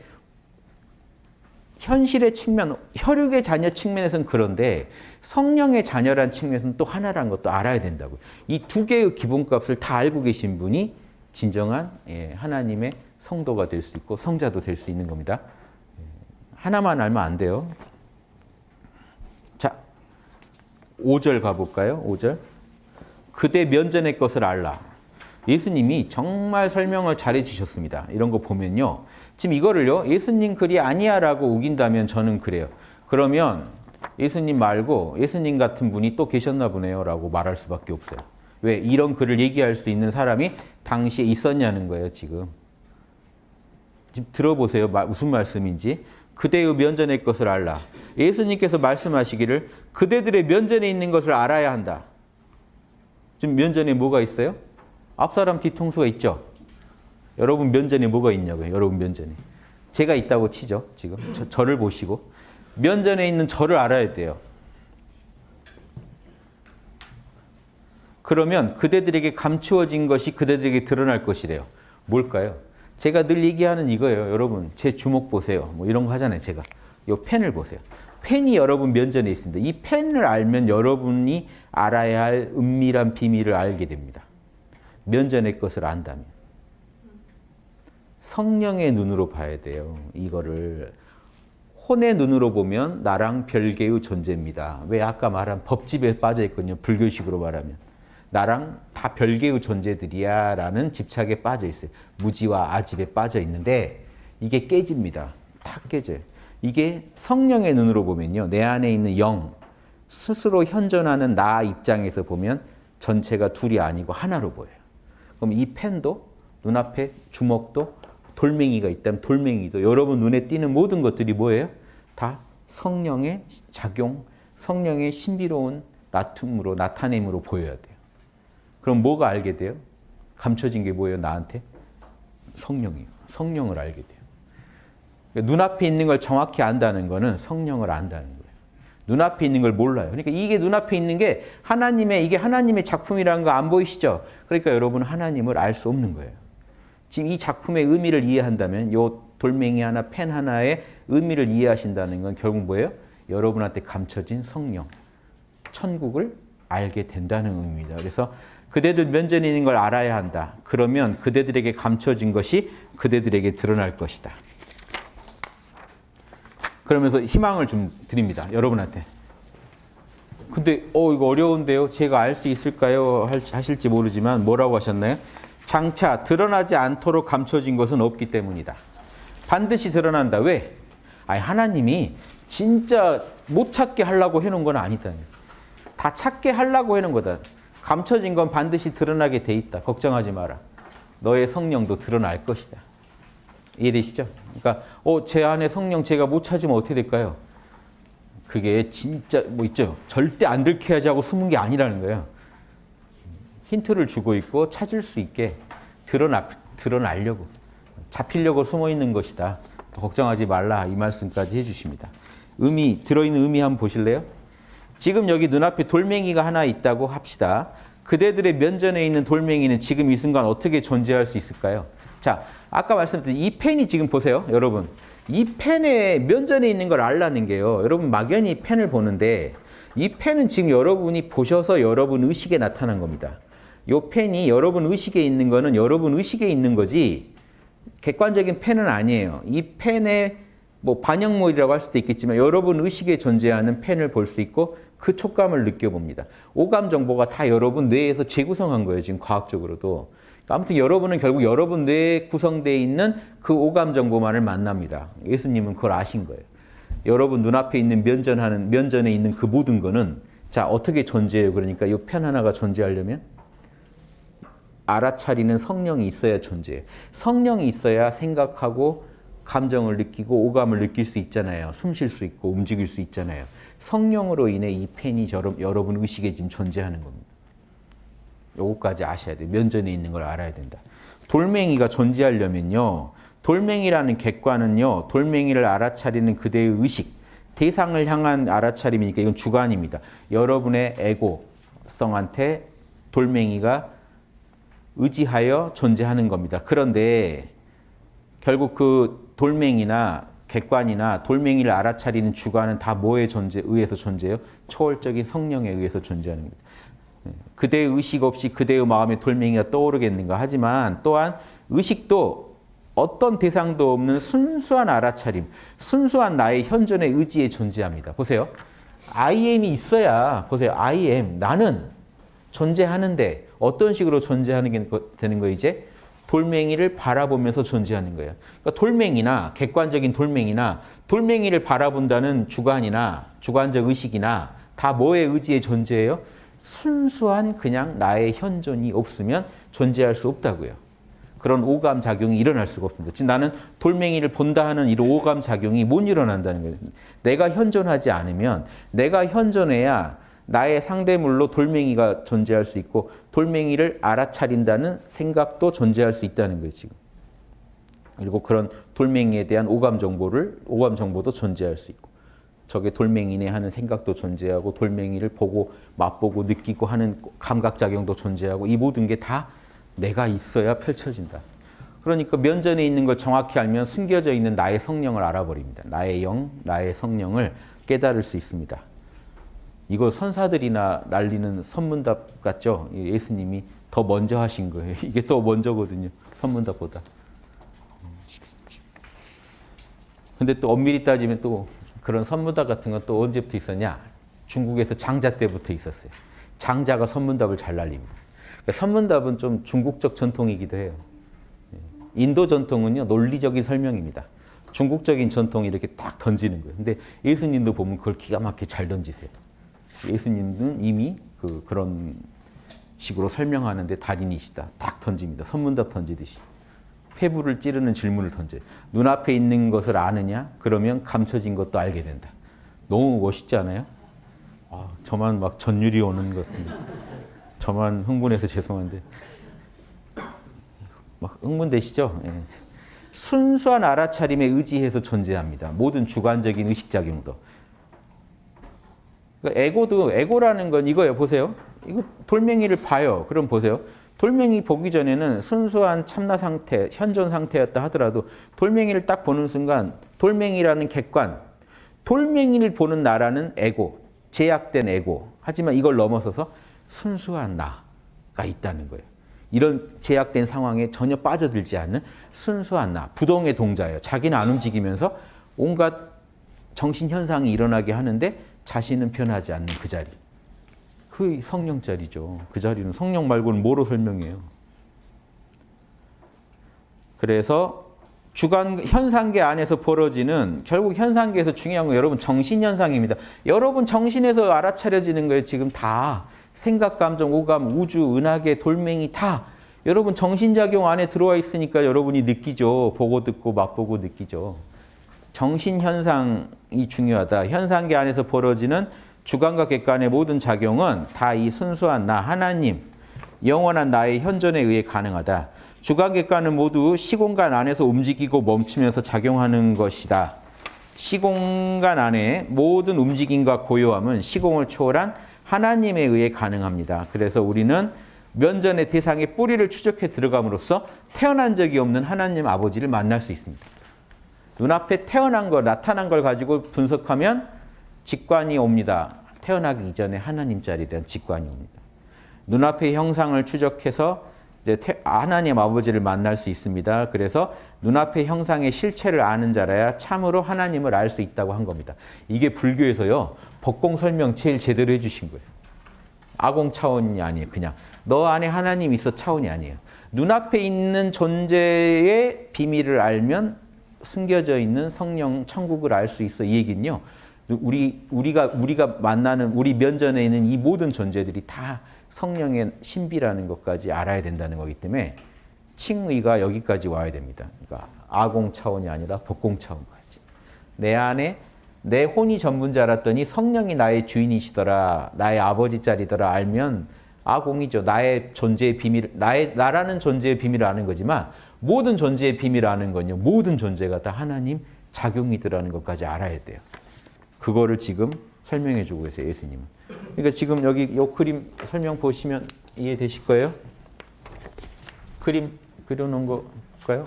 현실의 측면, 혈육의 자녀 측면에서는 그런데 성령의 자녀란 측면에서는 또 하나라는 것도 알아야 된다고요. 이 두 개의 기본값을 다 알고 계신 분이 진정한 하나님의 성도가 될 수 있고 성자도 될 수 있는 겁니다. 하나만 알면 안 돼요. 자, 오 절 가볼까요? 오 절. 그대 면전의 것을 알라. 예수님이 정말 설명을 잘해 주셨습니다. 이런 거 보면요. 지금 이거를요. 예수님 글이 아니야 라고 우긴다면 저는 그래요. 그러면 예수님 말고 예수님 같은 분이 또 계셨나 보네요 라고 말할 수밖에 없어요. 왜? 이런 글을 얘기할 수 있는 사람이 당시에 있었냐는 거예요. 지금. 지금 들어보세요. 무슨 말씀인지. 그대의 면전의 것을 알라. 예수님께서 말씀하시기를 그대들의 면전에 있는 것을 알아야 한다. 지금 면전에 뭐가 있어요? 앞사람 뒤통수가 있죠. 여러분 면전에 뭐가 있냐고요. 여러분 면전에. 제가 있다고 치죠. 지금 저, 저를 보시고. 면전에 있는 저를 알아야 돼요. 그러면 그대들에게 감추어진 것이 그대들에게 드러날 것이래요. 뭘까요? 제가 늘 얘기하는 이거예요. 여러분 제 주먹 보세요. 뭐 이런 거 하잖아요. 제가. 이 펜을 보세요. 펜이 여러분 면전에 있습니다. 이 펜을 알면 여러분이 알아야 할 은밀한 비밀을 알게 됩니다. 면전의 것을 안다면. 성령의 눈으로 봐야 돼요. 이거를. 혼의 눈으로 보면 나랑 별개의 존재입니다. 왜 아까 말한 법집에 빠져있거든요. 불교식으로 말하면. 나랑 다 별개의 존재들이야 라는 집착에 빠져 있어요. 무지와 아집에 빠져 있는데 이게 깨집니다. 다 깨져요. 이게 성령의 눈으로 보면요. 내 안에 있는 영, 스스로 현존하는 나 입장에서 보면 전체가 둘이 아니고 하나로 보여요. 그럼 이 펜도 눈앞에 주먹도 돌멩이가 있다면 돌멩이도 여러분 눈에 띄는 모든 것들이 뭐예요? 다 성령의 작용, 성령의 신비로운 나툼으로 나타냄으로 보여야 돼요. 그럼 뭐가 알게 돼요? 감춰진 게 뭐예요? 나한테? 성령이에요. 성령을 알게 돼요. 그러니까 눈앞에 있는 걸 정확히 안다는 거는 성령을 안다는 거예요. 눈앞에 있는 걸 몰라요. 그러니까 이게 눈앞에 있는 게 하나님의 이게 하나님의 작품이라는 거 안 보이시죠? 그러니까 여러분 하나님을 알 수 없는 거예요. 지금 이 작품의 의미를 이해한다면 이 돌멩이 하나, 펜 하나의 의미를 이해하신다는 건 결국 뭐예요? 여러분한테 감춰진 성령, 천국을 알게 된다는 의미입니다. 그래서 그대들 면전에 있는 걸 알아야 한다. 그러면 그대들에게 감춰진 것이 그대들에게 드러날 것이다. 그러면서 희망을 좀 드립니다. 여러분한테. 근데 어 이거 어려운데요. 제가 알 수 있을까요? 하실지 모르지만 뭐라고 하셨나요? 장차 드러나지 않도록 감춰진 것은 없기 때문이다. 반드시 드러난다. 왜? 아니, 하나님이 진짜 못 찾게 하려고 해놓은 건 아니다. 다 찾게 하려고 해놓은 거다. 감춰진 건 반드시 드러나게 돼 있다. 걱정하지 마라. 너의 성령도 드러날 것이다. 이해되시죠? 그러니까 어, 제 안에 성령 제가 못 찾으면 어떻게 될까요? 그게 진짜 뭐 있죠. 절대 안 들켜야지 하고 숨은 게 아니라는 거예요. 힌트를 주고 있고 찾을 수 있게 드러나, 드러나려고 잡히려고 숨어 있는 것이다. 걱정하지 말라 이 말씀까지 해주십니다. 의미, 들어있는 의미 한번 보실래요? 지금 여기 눈앞에 돌멩이가 하나 있다고 합시다. 그대들의 면전에 있는 돌멩이는 지금 이 순간 어떻게 존재할 수 있을까요? 자, 아까 말씀드린 이 펜이 지금 보세요. 여러분. 이 펜의 면전에 있는 걸 알라는 게요. 여러분 막연히 펜을 보는데 이 펜은 지금 여러분이 보셔서 여러분 의식에 나타난 겁니다. 이 펜이 여러분 의식에 있는 거는 여러분 의식에 있는 거지 객관적인 펜은 아니에요. 이 펜의 뭐 반영물이라고 할 수도 있겠지만 여러분 의식에 존재하는 펜을 볼 수 있고 그 촉감을 느껴봅니다. 오감 정보가 다 여러분 뇌에서 재구성한 거예요. 지금 과학적으로도. 아무튼 여러분은 결국 여러분 뇌에 구성되어 있는 그 오감 정보만을 만납니다. 예수님은 그걸 아신 거예요. 여러분 눈앞에 있는 면전하는 면전에 있는 그 모든 거는 자 어떻게 존재해요? 그러니까 이 펜 하나가 존재하려면 알아차리는 성령이 있어야 존재해요. 성령이 있어야 생각하고 감정을 느끼고 오감을 느낄 수 있잖아요. 숨 쉴 수 있고 움직일 수 있잖아요. 성령으로 인해 이 펜이 여러분 의식에 지금 존재하는 겁니다. 요거까지 아셔야 돼요. 면전에 있는 걸 알아야 된다. 돌멩이가 존재하려면요. 돌멩이라는 객관은요. 돌멩이를 알아차리는 그대의 의식, 대상을 향한 알아차림이니까 이건 주관입니다. 여러분의 에고성한테 돌멩이가 의지하여 존재하는 겁니다. 그런데 결국 그 돌멩이나 객관이나 돌멩이를 알아차리는 주관은 다 뭐에 존재, 의해서 존재해요? 초월적인 성령에 의해서 존재하는 겁니다. 그대의 의식 없이 그대의 마음에 돌멩이가 떠오르겠는가 하지만 또한 의식도 어떤 대상도 없는 순수한 알아차림, 순수한 나의 현존의 의지에 존재합니다. 보세요. I am이 있어야, 보세요. I am, 나는 존재하는데 어떤 식으로 존재하는 게 되는 거예요, 이제? 돌멩이를 바라보면서 존재하는 거예요. 그러니까 돌멩이나 객관적인 돌멩이나 돌멩이를 바라본다는 주관이나 주관적 의식이나 다 뭐의 의지에 존재해요? 순수한 그냥 나의 현존이 없으면 존재할 수 없다고요. 그런 오감 작용이 일어날 수가 없습니다. 지금 나는 돌멩이를 본다 하는 이런 오감 작용이 못 일어난다는 거예요. 내가 현존하지 않으면 내가 현존해야 나의 상대물로 돌멩이가 존재할 수 있고 돌멩이를 알아차린다는 생각도 존재할 수 있다는 거예요, 지금. 그리고 그런 돌멩이에 대한 오감 정보를 오감 정보도 존재할 수 있고 저게 돌멩이네 하는 생각도 존재하고 돌멩이를 보고 맛보고 느끼고 하는 감각 작용도 존재하고 이 모든 게 다 내가 있어야 펼쳐진다. 그러니까 면전에 있는 걸 정확히 알면 숨겨져 있는 나의 성령을 알아버립니다. 나의 영, 나의 성령을 깨달을 수 있습니다. 이거 선사들이나 날리는 선문답 같죠? 예수님이 더 먼저 하신 거예요. 이게 더 먼저거든요. 선문답보다. 근데 또 엄밀히 따지면 또 그런 선문답 같은 건 또 언제부터 있었냐? 중국에서 장자 때부터 있었어요. 장자가 선문답을 잘 날립니다. 그러니까 선문답은 좀 중국적 전통이기도 해요. 인도 전통은요, 논리적인 설명입니다. 중국적인 전통이 이렇게 딱 던지는 거예요. 근데 예수님도 보면 그걸 기가 막히게 잘 던지세요. 예수님은 이미 그, 그런 식으로 설명하는데 달인이시다. 딱 던집니다. 선문답 던지듯이. 폐부를 찌르는 질문을 던져요. 눈앞에 있는 것을 아느냐? 그러면 감춰진 것도 알게 된다. 너무 멋있지 않아요? 아, 저만 막 전율이 오는 것 같은데. 저만 흥분해서 죄송한데. 막 흥분되시죠? 예. 순수한 알아차림에 의지해서 존재합니다. 모든 주관적인 의식작용도. 그러니까 에고도, 에고라는 건 이거예요. 보세요. 이거 돌멩이를 봐요. 그럼 보세요. 돌멩이 보기 전에는 순수한 참나 상태, 현존 상태였다 하더라도 돌멩이를 딱 보는 순간 돌멩이라는 객관, 돌멩이를 보는 나라는 에고, 제약된 에고. 하지만 이걸 넘어서서 순수한 나가 있다는 거예요. 이런 제약된 상황에 전혀 빠져들지 않는 순수한 나, 부동의 동자예요. 자기는 안 움직이면서 온갖 정신현상이 일어나게 하는데 자신은 변하지 않는 그 자리. 그 성령 자리죠. 그 자리는 성령 말고는 뭐로 설명해요. 그래서 주관 현상계 안에서 벌어지는 결국 현상계에서 중요한 건 여러분 정신현상입니다. 여러분 정신에서 알아차려지는 거예요. 지금 다. 생각, 감정, 오감, 우주, 은하계, 돌멩이 다 여러분 정신작용 안에 들어와 있으니까 여러분이 느끼죠. 보고 듣고 맛보고 느끼죠. 정신현상이 중요하다. 현상계 안에서 벌어지는 주관과 객관의 모든 작용은 다 이 순수한 나, 하나님, 영원한 나의 현존에 의해 가능하다. 주관, 객관은 모두 시공간 안에서 움직이고 멈추면서 작용하는 것이다. 시공간 안에 모든 움직임과 고요함은 시공을 초월한 하나님에 의해 가능합니다. 그래서 우리는 면전의 대상의 뿌리를 추적해 들어감으로써 태어난 적이 없는 하나님 아버지를 만날 수 있습니다. 눈앞에 태어난 거, 나타난 걸 가지고 분석하면 직관이 옵니다. 태어나기 이전에 하나님 자리에 대한 직관이 옵니다. 눈앞의 형상을 추적해서 이제 하나님 아버지를 만날 수 있습니다. 그래서 눈앞의 형상의 실체를 아는 자라야 참으로 하나님을 알 수 있다고 한 겁니다. 이게 불교에서요. 법공 설명 제일 제대로 해주신 거예요. 아공 차원이 아니에요. 그냥 너 안에 하나님이 있어 차원이 아니에요. 눈앞에 있는 존재의 비밀을 알면 숨겨져 있는 성령 천국을 알 수 있어. 이 얘기는요. 우리, 우리가, 우리가 만나는 우리 면전에 있는 이 모든 존재들이 다 성령의 신비라는 것까지 알아야 된다는 거기 때문에 칭의가 여기까지 와야 됩니다. 그러니까 아공 차원이 아니라 법공 차원까지. 내 안에 내 혼이 전부인 줄 알았더니 성령이 나의 주인이시더라. 나의 아버지 짤이더라. 알면 아공이죠. 나의 존재의 비밀, 나의, 나라는 존재의 비밀을 아는 거지만 모든 존재의 비밀을 아는 건요. 모든 존재가 다 하나님 작용이더라는 것까지 알아야 돼요. 그거를 지금 설명해 주고 계세요. 예수님은. 그러니까 지금 여기 이 그림 설명 보시면 이해되실 거예요? 그림 그려놓은 거일까요?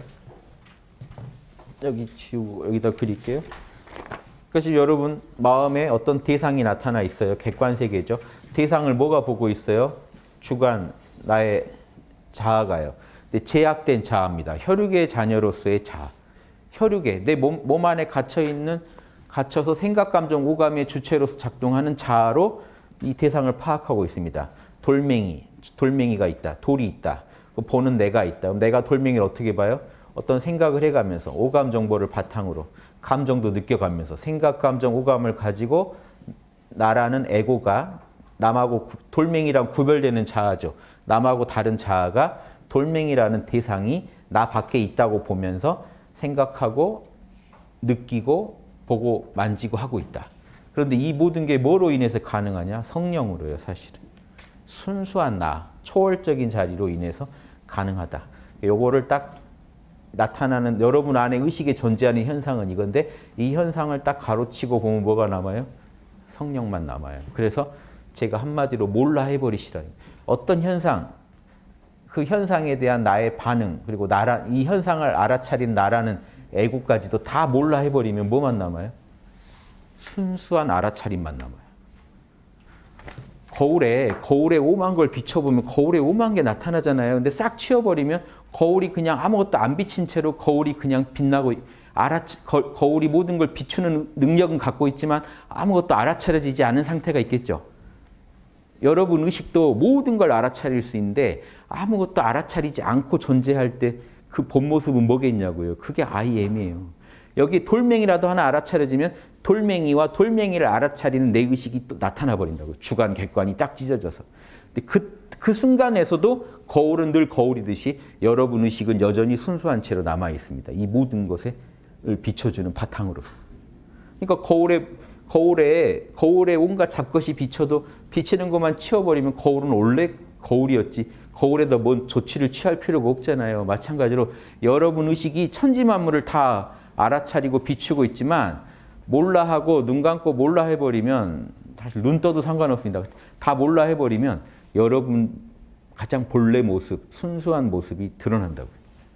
여기 지우고 여기다 그릴게요. 그러니까 지금 여러분 마음에 어떤 대상이 나타나 있어요. 객관세계죠. 대상을 뭐가 보고 있어요? 주관, 나의 자아가요. 근데 제약된 자아입니다. 혈육의 자녀로서의 자아. 혈육에 내 몸, 몸 안에 갇혀있는 갇혀서 생각, 감정, 오감의 주체로서 작동하는 자아로 이 대상을 파악하고 있습니다. 돌멩이, 돌멩이가 있다. 돌이 있다. 보는 내가 있다. 그럼 내가 돌멩이를 어떻게 봐요? 어떤 생각을 해가면서 오감 정보를 바탕으로 감정도 느껴가면서 생각, 감정, 오감을 가지고 나라는 에고가 남하고 돌멩이랑 구별되는 자아죠. 남하고 다른 자아가 돌멩이라는 대상이 나 밖에 있다고 보면서 생각하고 느끼고 보고 만지고 하고 있다. 그런데 이 모든 게 뭐로 인해서 가능하냐? 성령으로요, 사실은. 순수한 나, 초월적인 자리로 인해서 가능하다. 요거를 딱 나타나는 여러분 안에 의식에 존재하는 현상은 이건데 이 현상을 딱 가로치고 보면 뭐가 남아요? 성령만 남아요. 그래서 제가 한마디로 몰라 해버리시라니. 어떤 현상, 그 현상에 대한 나의 반응, 그리고 나라, 이 현상을 알아차린 나라는 에고까지도 다 몰라 해버리면 뭐만 남아요? 순수한 알아차림만 남아요. 거울에, 거울에 오만 걸 비춰보면 거울에 오만 개 나타나잖아요. 근데 싹 치워버리면 거울이 그냥 아무것도 안 비친 채로 거울이 그냥 빛나고, 알아, 거, 거울이 모든 걸 비추는 능력은 갖고 있지만 아무것도 알아차려지지 않은 상태가 있겠죠. 여러분 의식도 모든 걸 알아차릴 수 있는데 아무것도 알아차리지 않고 존재할 때 그 본 모습은 뭐겠냐고요. 그게 아이엠이에요. 여기 돌멩이라도 하나 알아차려지면 돌멩이와 돌멩이를 알아차리는 내 의식이 또 나타나 버린다고요. 주관, 객관이 딱 찢어져서. 근데 그, 그 순간에서도 거울은 늘 거울이듯이 여러분 의식은 여전히 순수한 채로 남아 있습니다. 이 모든 것을 비춰주는 바탕으로서. 그러니까 거울에 거울에 거울에 온갖 잡것이 비춰도 비치는 것만 치워버리면 거울은 원래 거울이었지 거울에다 뭔 조치를 취할 필요가 없잖아요. 마찬가지로 여러분 의식이 천지만물을 다 알아차리고 비추고 있지만 몰라 하고 눈 감고 몰라 해버리면 사실 눈 떠도 상관없습니다. 다 몰라 해버리면 여러분 가장 본래 모습, 순수한 모습이 드러난다고요.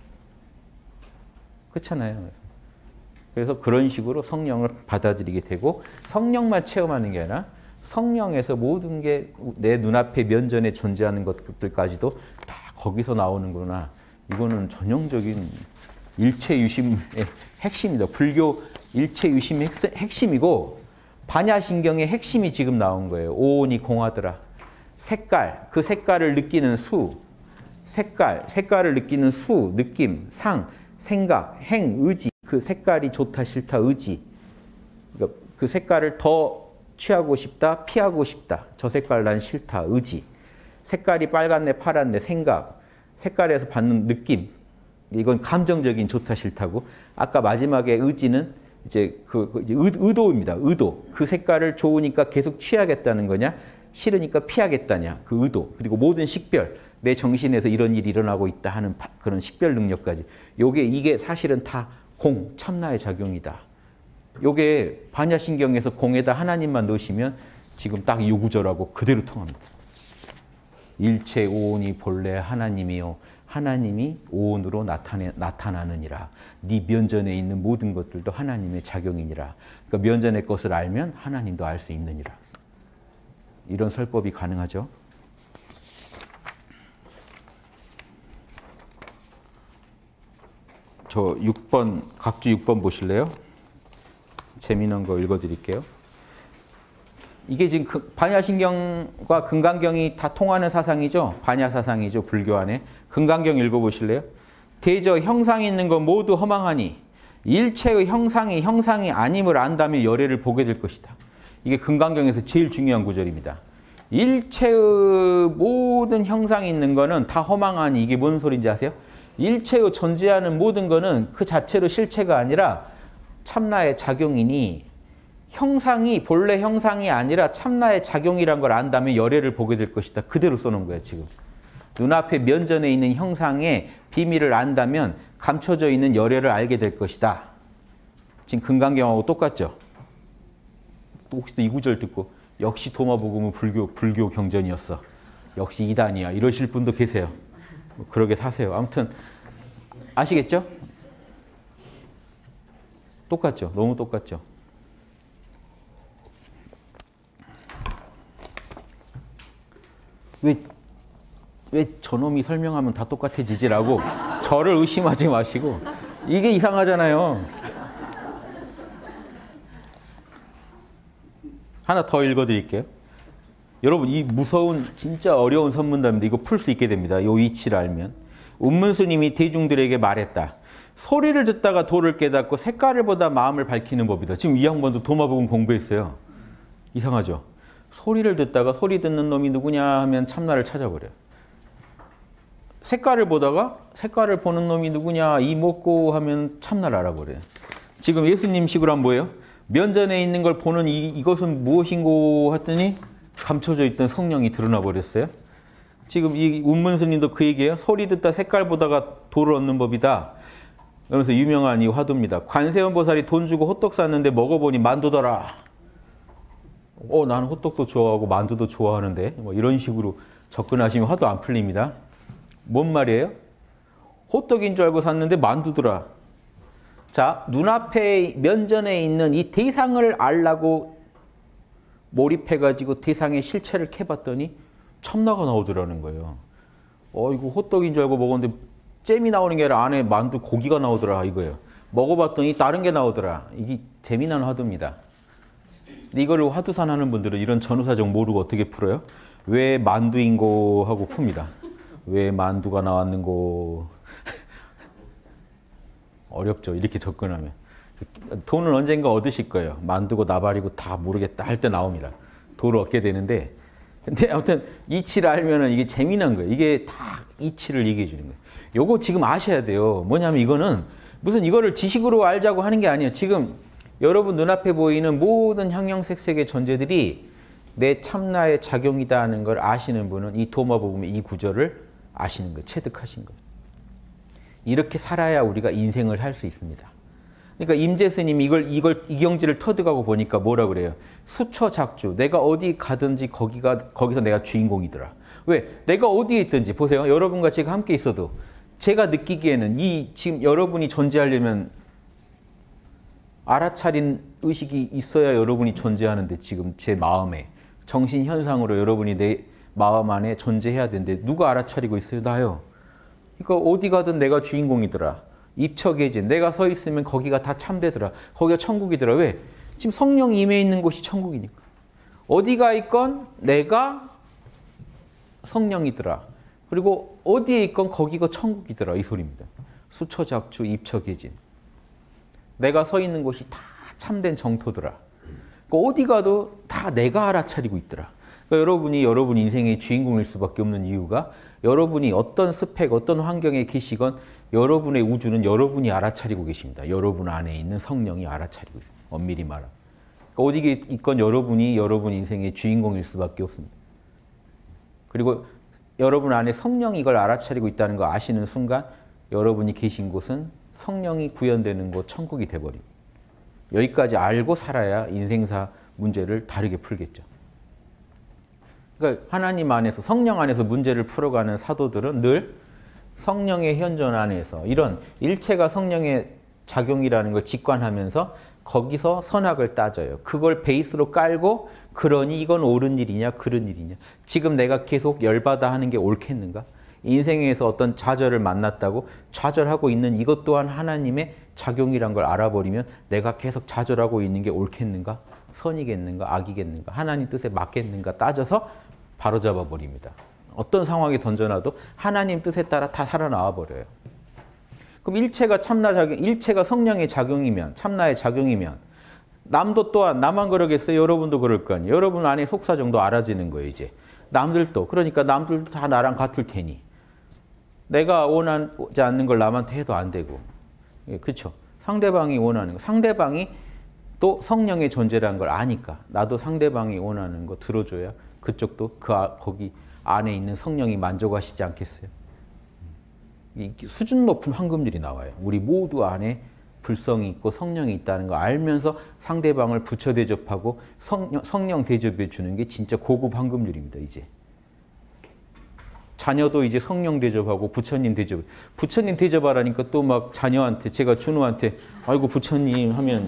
그렇잖아요. 그래서 그런 식으로 성령을 받아들이게 되고 성령만 체험하는 게 아니라 성령에서 모든 게 내 눈앞에 면전에 존재하는 것들까지도 다 거기서 나오는구나. 이거는 전형적인 일체유심의 핵심이다. 불교 일체유심의 핵심이고 반야신경의 핵심이 지금 나온 거예요. 오온이 공하더라. 색깔, 그 색깔을 느끼는 수, 색깔, 색깔을 느끼는 수, 느낌, 상, 생각, 행, 의지. 그 색깔이 좋다 싫다 의지. 그러니까 그 색깔을 더 취하고 싶다 피하고 싶다. 저 색깔 난 싫다 의지. 색깔이 빨갛네 파랗네 생각. 색깔에서 받는 느낌. 이건 감정적인 좋다 싫다고. 아까 마지막에 의지는 이제 그, 그 이제 의, 의도입니다. 의도. 그 색깔을 좋으니까 계속 취하겠다는 거냐 싫으니까 피하겠다냐 그 의도. 그리고 모든 식별. 내 정신에서 이런 일이 일어나고 있다 하는 그런 식별 능력까지. 요게 이게 사실은 다 공, 참나의 작용이다. 요게 반야신경에서 공에다 하나님만 넣으시면 지금 딱 이 구절하고 그대로 통합니다. 일체 오온이 본래 하나님이요. 하나님이 오온으로 나타내, 나타나느니라. 네 면전에 있는 모든 것들도 하나님의 작용이니라. 그러니까 면전의 것을 알면 하나님도 알 수 있느니라. 이런 설법이 가능하죠. 저 육 번, 각주 육 번 보실래요? 재미난 거 읽어드릴게요. 이게 지금 그 반야신경과 금강경이 다 통하는 사상이죠. 반야사상이죠. 불교 안에. 금강경 읽어보실래요? 대저 형상이 있는 건 모두 허망하니 일체의 형상이 형상이 아님을 안다면 열애를 보게 될 것이다. 이게 금강경에서 제일 중요한 구절입니다. 일체의 모든 형상이 있는 거는 다 허망하니 이게 뭔 소리인지 아세요? 일체의 존재하는 모든 거는 그 자체로 실체가 아니라 참나의 작용이니 형상이 본래 형상이 아니라 참나의 작용이란 걸 안다면 열애를 보게 될 것이다. 그대로 써놓은 거예요. 지금. 눈앞에 면전에 있는 형상의 비밀을 안다면 감춰져 있는 열애를 알게 될 것이다. 지금 금강경하고 똑같죠? 혹시 또 이 구절 듣고 역시 도마복음은 불교, 불교 경전이었어. 역시 이단이야. 이러실 분도 계세요. 뭐 그러게 사세요. 아무튼 아시겠죠? 똑같죠? 너무 똑같죠? 왜, 왜 저놈이 설명하면 다 똑같아지지라고 저를 의심하지 마시고 이게 이상하잖아요. 하나 더 읽어드릴게요. 여러분 이 무서운 진짜 어려운 선문답인데 이거 풀 수 있게 됩니다. 이 이치를 알면. 운문스님이 대중들에게 말했다. 소리를 듣다가 도를 깨닫고 색깔을 보다 마음을 밝히는 법이다. 지금 이 양반도 도마복음 공부했어요. 이상하죠? 소리를 듣다가 소리 듣는 놈이 누구냐 하면 참나를 찾아버려요. 색깔을 보다가 색깔을 보는 놈이 누구냐 이목고 하면 참나를 알아버려요. 지금 예수님 식으로 하면 뭐예요? 면전에 있는 걸 보는 이, 이것은 무엇인고 했더니 감춰져 있던 성령이 드러나 버렸어요. 지금 이 운문스님도 그 얘기예요. 소리 듣다 색깔 보다가 도를 얻는 법이다. 그러면서 유명한 이 화두입니다. 관세음 보살이 돈 주고 호떡 샀는데 먹어보니 만두더라. 어, 나는 호떡도 좋아하고 만두도 좋아하는데 뭐 이런 식으로 접근하시면 화도 안 풀립니다. 뭔 말이에요? 호떡인 줄 알고 샀는데 만두더라. 자, 눈앞에 면전에 있는 이 대상을 알라고 몰입해가지고 대상의 실체를 캐봤더니 참나가 나오더라는 거예요. 어, 이거 호떡인 줄 알고 먹었는데 잼이 나오는 게 아니라 안에 만두 고기가 나오더라 이거예요. 먹어봤더니 다른 게 나오더라. 이게 재미난 화두입니다. 근데 이걸 화두산 하는 분들은 이런 전후사정 모르고 어떻게 풀어요? 왜 만두인고 하고 풉니다. 왜 만두가 나왔는고. 어렵죠. 이렇게 접근하면. 돈은 언젠가 얻으실 거예요. 만두고 나발이고 다 모르겠다 할 때 나옵니다. 돈을 얻게 되는데 근데 아무튼 이치를 알면은 이게 재미난 거예요. 이게 다 이치를 얘기해 주는 거예요. 요거 지금 아셔야 돼요. 뭐냐면 이거는 무슨 이거를 지식으로 알자고 하는 게 아니에요. 지금 여러분 눈앞에 보이는 모든 형형색색의 존재들이 내 참나의 작용이다 하는 걸 아시는 분은 이 도마복음의 이 구절을 아시는 거예요. 체득하신 거예요. 이렇게 살아야 우리가 인생을 살 수 있습니다. 그러니까 임재 스님이 이걸, 이걸, 이 경지를 터득하고 보니까 뭐라 그래요? 수처작주. 내가 어디 가든지 거기가, 거기서 내가 주인공이더라. 왜? 내가 어디에 있든지. 보세요. 여러분과 제가 함께 있어도 제가 느끼기에는 이 지금 여러분이 존재하려면 알아차린 의식이 있어야 여러분이 존재하는데 지금 제 마음에 정신현상으로 여러분이 내 마음 안에 존재해야 되는데 누가 알아차리고 있어요? 나요. 그러니까 어디 가든 내가 주인공이더라. 입처계진. 내가 서 있으면 거기가 다 참되더라. 거기가 천국이더라. 왜? 지금 성령이 임해 있는 곳이 천국이니까. 어디가 있건 내가 성령이더라. 그리고 어디에 있건 거기가 천국이더라. 이 소리입니다. 수처작주 입처계진. 내가 서 있는 곳이 다 참된 정토더라. 그러니까 어디 가도 다 내가 알아차리고 있더라. 그러니까 여러분이 여러분 인생의 주인공일 수밖에 없는 이유가 여러분이 어떤 스펙, 어떤 환경에 계시건 여러분의 우주는 여러분이 알아차리고 계십니다. 여러분 안에 있는 성령이 알아차리고 있습니다. 엄밀히 말하면. 그러니까 어디에 있건 여러분이 여러분 인생의 주인공일 수밖에 없습니다. 그리고 여러분 안에 성령이 이걸 알아차리고 있다는 거 아시는 순간 여러분이 계신 곳은 성령이 구현되는 곳 천국이 돼버립니다. 여기까지 알고 살아야 인생사 문제를 다르게 풀겠죠. 그러니까 하나님 안에서 성령 안에서 문제를 풀어가는 사도들은 늘 성령의 현존 안에서 이런 일체가 성령의 작용이라는 걸 직관하면서 거기서 선악을 따져요. 그걸 베이스로 깔고 그러니 이건 옳은 일이냐 그른 일이냐. 지금 내가 계속 열받아 하는 게 옳겠는가? 인생에서 어떤 좌절을 만났다고 좌절하고 있는 이것 또한 하나님의 작용이란 걸 알아버리면 내가 계속 좌절하고 있는 게 옳겠는가? 선이겠는가? 악이겠는가? 하나님 뜻에 맞겠는가? 따져서 바로잡아 버립니다. 어떤 상황에 던져놔도 하나님 뜻에 따라 다 살아나와 버려요. 그럼 일체가 참나 작용, 일체가 성령의 작용이면, 참나의 작용이면 남도 또한 나만 그러겠어요? 여러분도 그럴 거 아니에요. 여러분 안에 속사 정도 알아지는 거예요, 이제. 남들도. 그러니까 남들도 다 나랑 같을 테니. 내가 원하지 않는 걸 남한테 해도 안 되고. 예, 그렇죠? 상대방이 원하는 거. 상대방이 또 성령의 존재라는 걸 아니까 나도 상대방이 원하는 거 들어줘야 그쪽도 그 아, 거기 안에 있는 성령이 만족하시지 않겠어요? 이 수준 높은 황금률이 나와요. 우리 모두 안에 불성이 있고 성령이 있다는 거 알면서 상대방을 부처 대접하고 성령, 성령 대접해 주는 게 진짜 고급 황금률입니다. 이제 자녀도 이제 성령 대접하고 부처님 대접. 부처님 대접하라니까 또 막 자녀한테 제가 준우한테 아이고 부처님 하면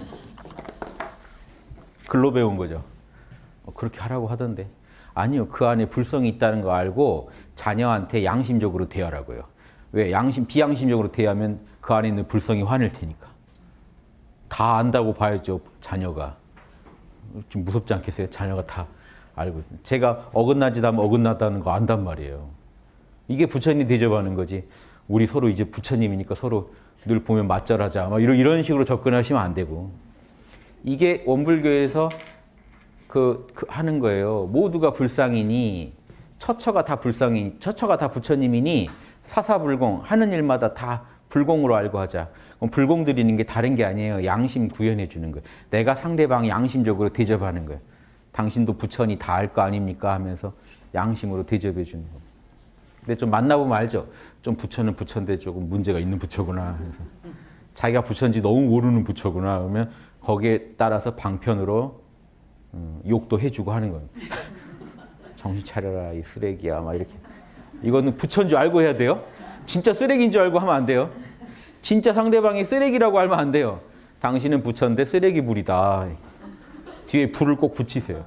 글로 배운 거죠. 그렇게 하라고 하던데. 아니요. 그 안에 불성이 있다는 거 알고 자녀한테 양심적으로 대하라고요. 왜? 양심, 비양심적으로 대하면 그 안에 있는 불성이 화낼 테니까. 다 안다고 봐야죠. 자녀가. 좀 무섭지 않겠어요? 자녀가 다 알고. 제가 어긋나지도 하면 어긋나다는 거 안단 말이에요. 이게 부처님 대접하는 거지. 우리 서로 이제 부처님이니까 서로 늘 보면 맞절하자. 막 이런, 이런 식으로 접근하시면 안 되고. 이게 원불교에서 그, 그 하는 거예요. 모두가 불상이니 처처가 다 불상이니 처처가 다 부처님이니 사사불공 하는 일마다 다 불공으로 알고 하자. 그럼 불공 드리는 게 다른 게 아니에요. 양심 구현해 주는 거예요. 내가 상대방 양심적으로 대접하는 거예요. 당신도 부처니 다 알 거 아닙니까 하면서 양심으로 대접해 주는 거예요. 근데 좀 만나보면 알죠. 좀 부처는 부처인데 조금 문제가 있는 부처구나. 그래서 자기가 부처인지 너무 모르는 부처구나. 그러면 거기에 따라서 방편으로 음, 욕도 해주고 하는 거예요. 정신 차려라 이 쓰레기야 막 이렇게. 이거는 부처인 줄 알고 해야 돼요. 진짜 쓰레기인 줄 알고 하면 안 돼요. 진짜 상대방이 쓰레기라고 알면 안 돼요. 당신은 부처인데 쓰레기 불이다. 뒤에 불을 꼭 붙이세요.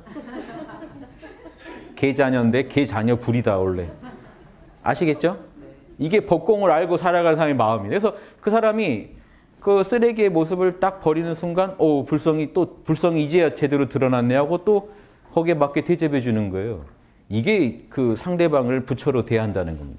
개 자녀인데 개 자녀 불이다 원래. 아시겠죠? 이게 법공을 알고 살아가는 사람의 마음이에요. 그래서 그 사람이 그 쓰레기의 모습을 딱 버리는 순간 오 불성이 또 불성이 이제야 제대로 드러났네 하고 또 거기에 맞게 대접해 주는 거예요. 이게 그 상대방을 부처로 대한다는 겁니다.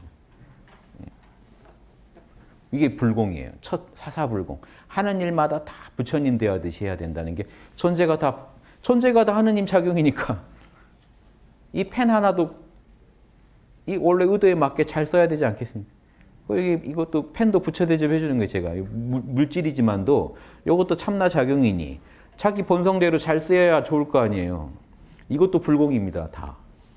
이게 불공이에요. 첫 사사불공. 하는 일마다 다 부처님 대하듯이 해야 된다는 게 존재가 다 존재가 다 하느님 작용이니까 이 펜 하나도 이 원래 의도에 맞게 잘 써야 되지 않겠습니까? 이것도 펜도 부처 대접해 주는 거예요. 제가 물질이지만도 이것도 참나 작용이니 자기 본성대로 잘 쓰여야 좋을 거 아니에요. 이것도 불공입니다. 다.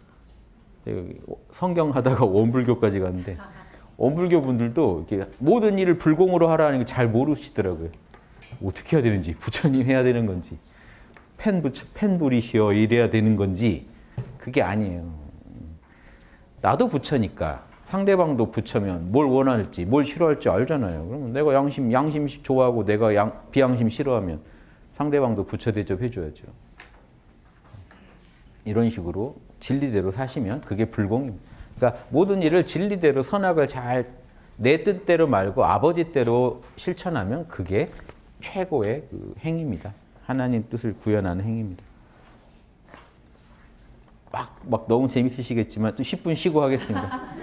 성경 하다가 원불교까지 갔는데 원불교 분들도 이렇게 모든 일을 불공으로 하라는 거 잘 모르시더라고요. 어떻게 해야 되는지 부처님 해야 되는 건지 펜 부처 펜 부리시오 이래야 되는 건지 그게 아니에요. 나도 부처니까. 상대방도 부처면 뭘 원할지, 뭘 싫어할지 알잖아요. 그러면 내가 양심, 양심 좋아하고 내가 양, 비양심 싫어하면 상대방도 부처 대접해줘야죠. 이런 식으로 진리대로 사시면 그게 불공입니다. 그러니까 모든 일을 진리대로 선악을 잘 내 뜻대로 말고 아버지 대로 실천하면 그게 최고의 그 행위입니다. 하나님 뜻을 구현하는 행위입니다. 막, 막 너무 재밌으시겠지만 좀 십 분 쉬고 하겠습니다.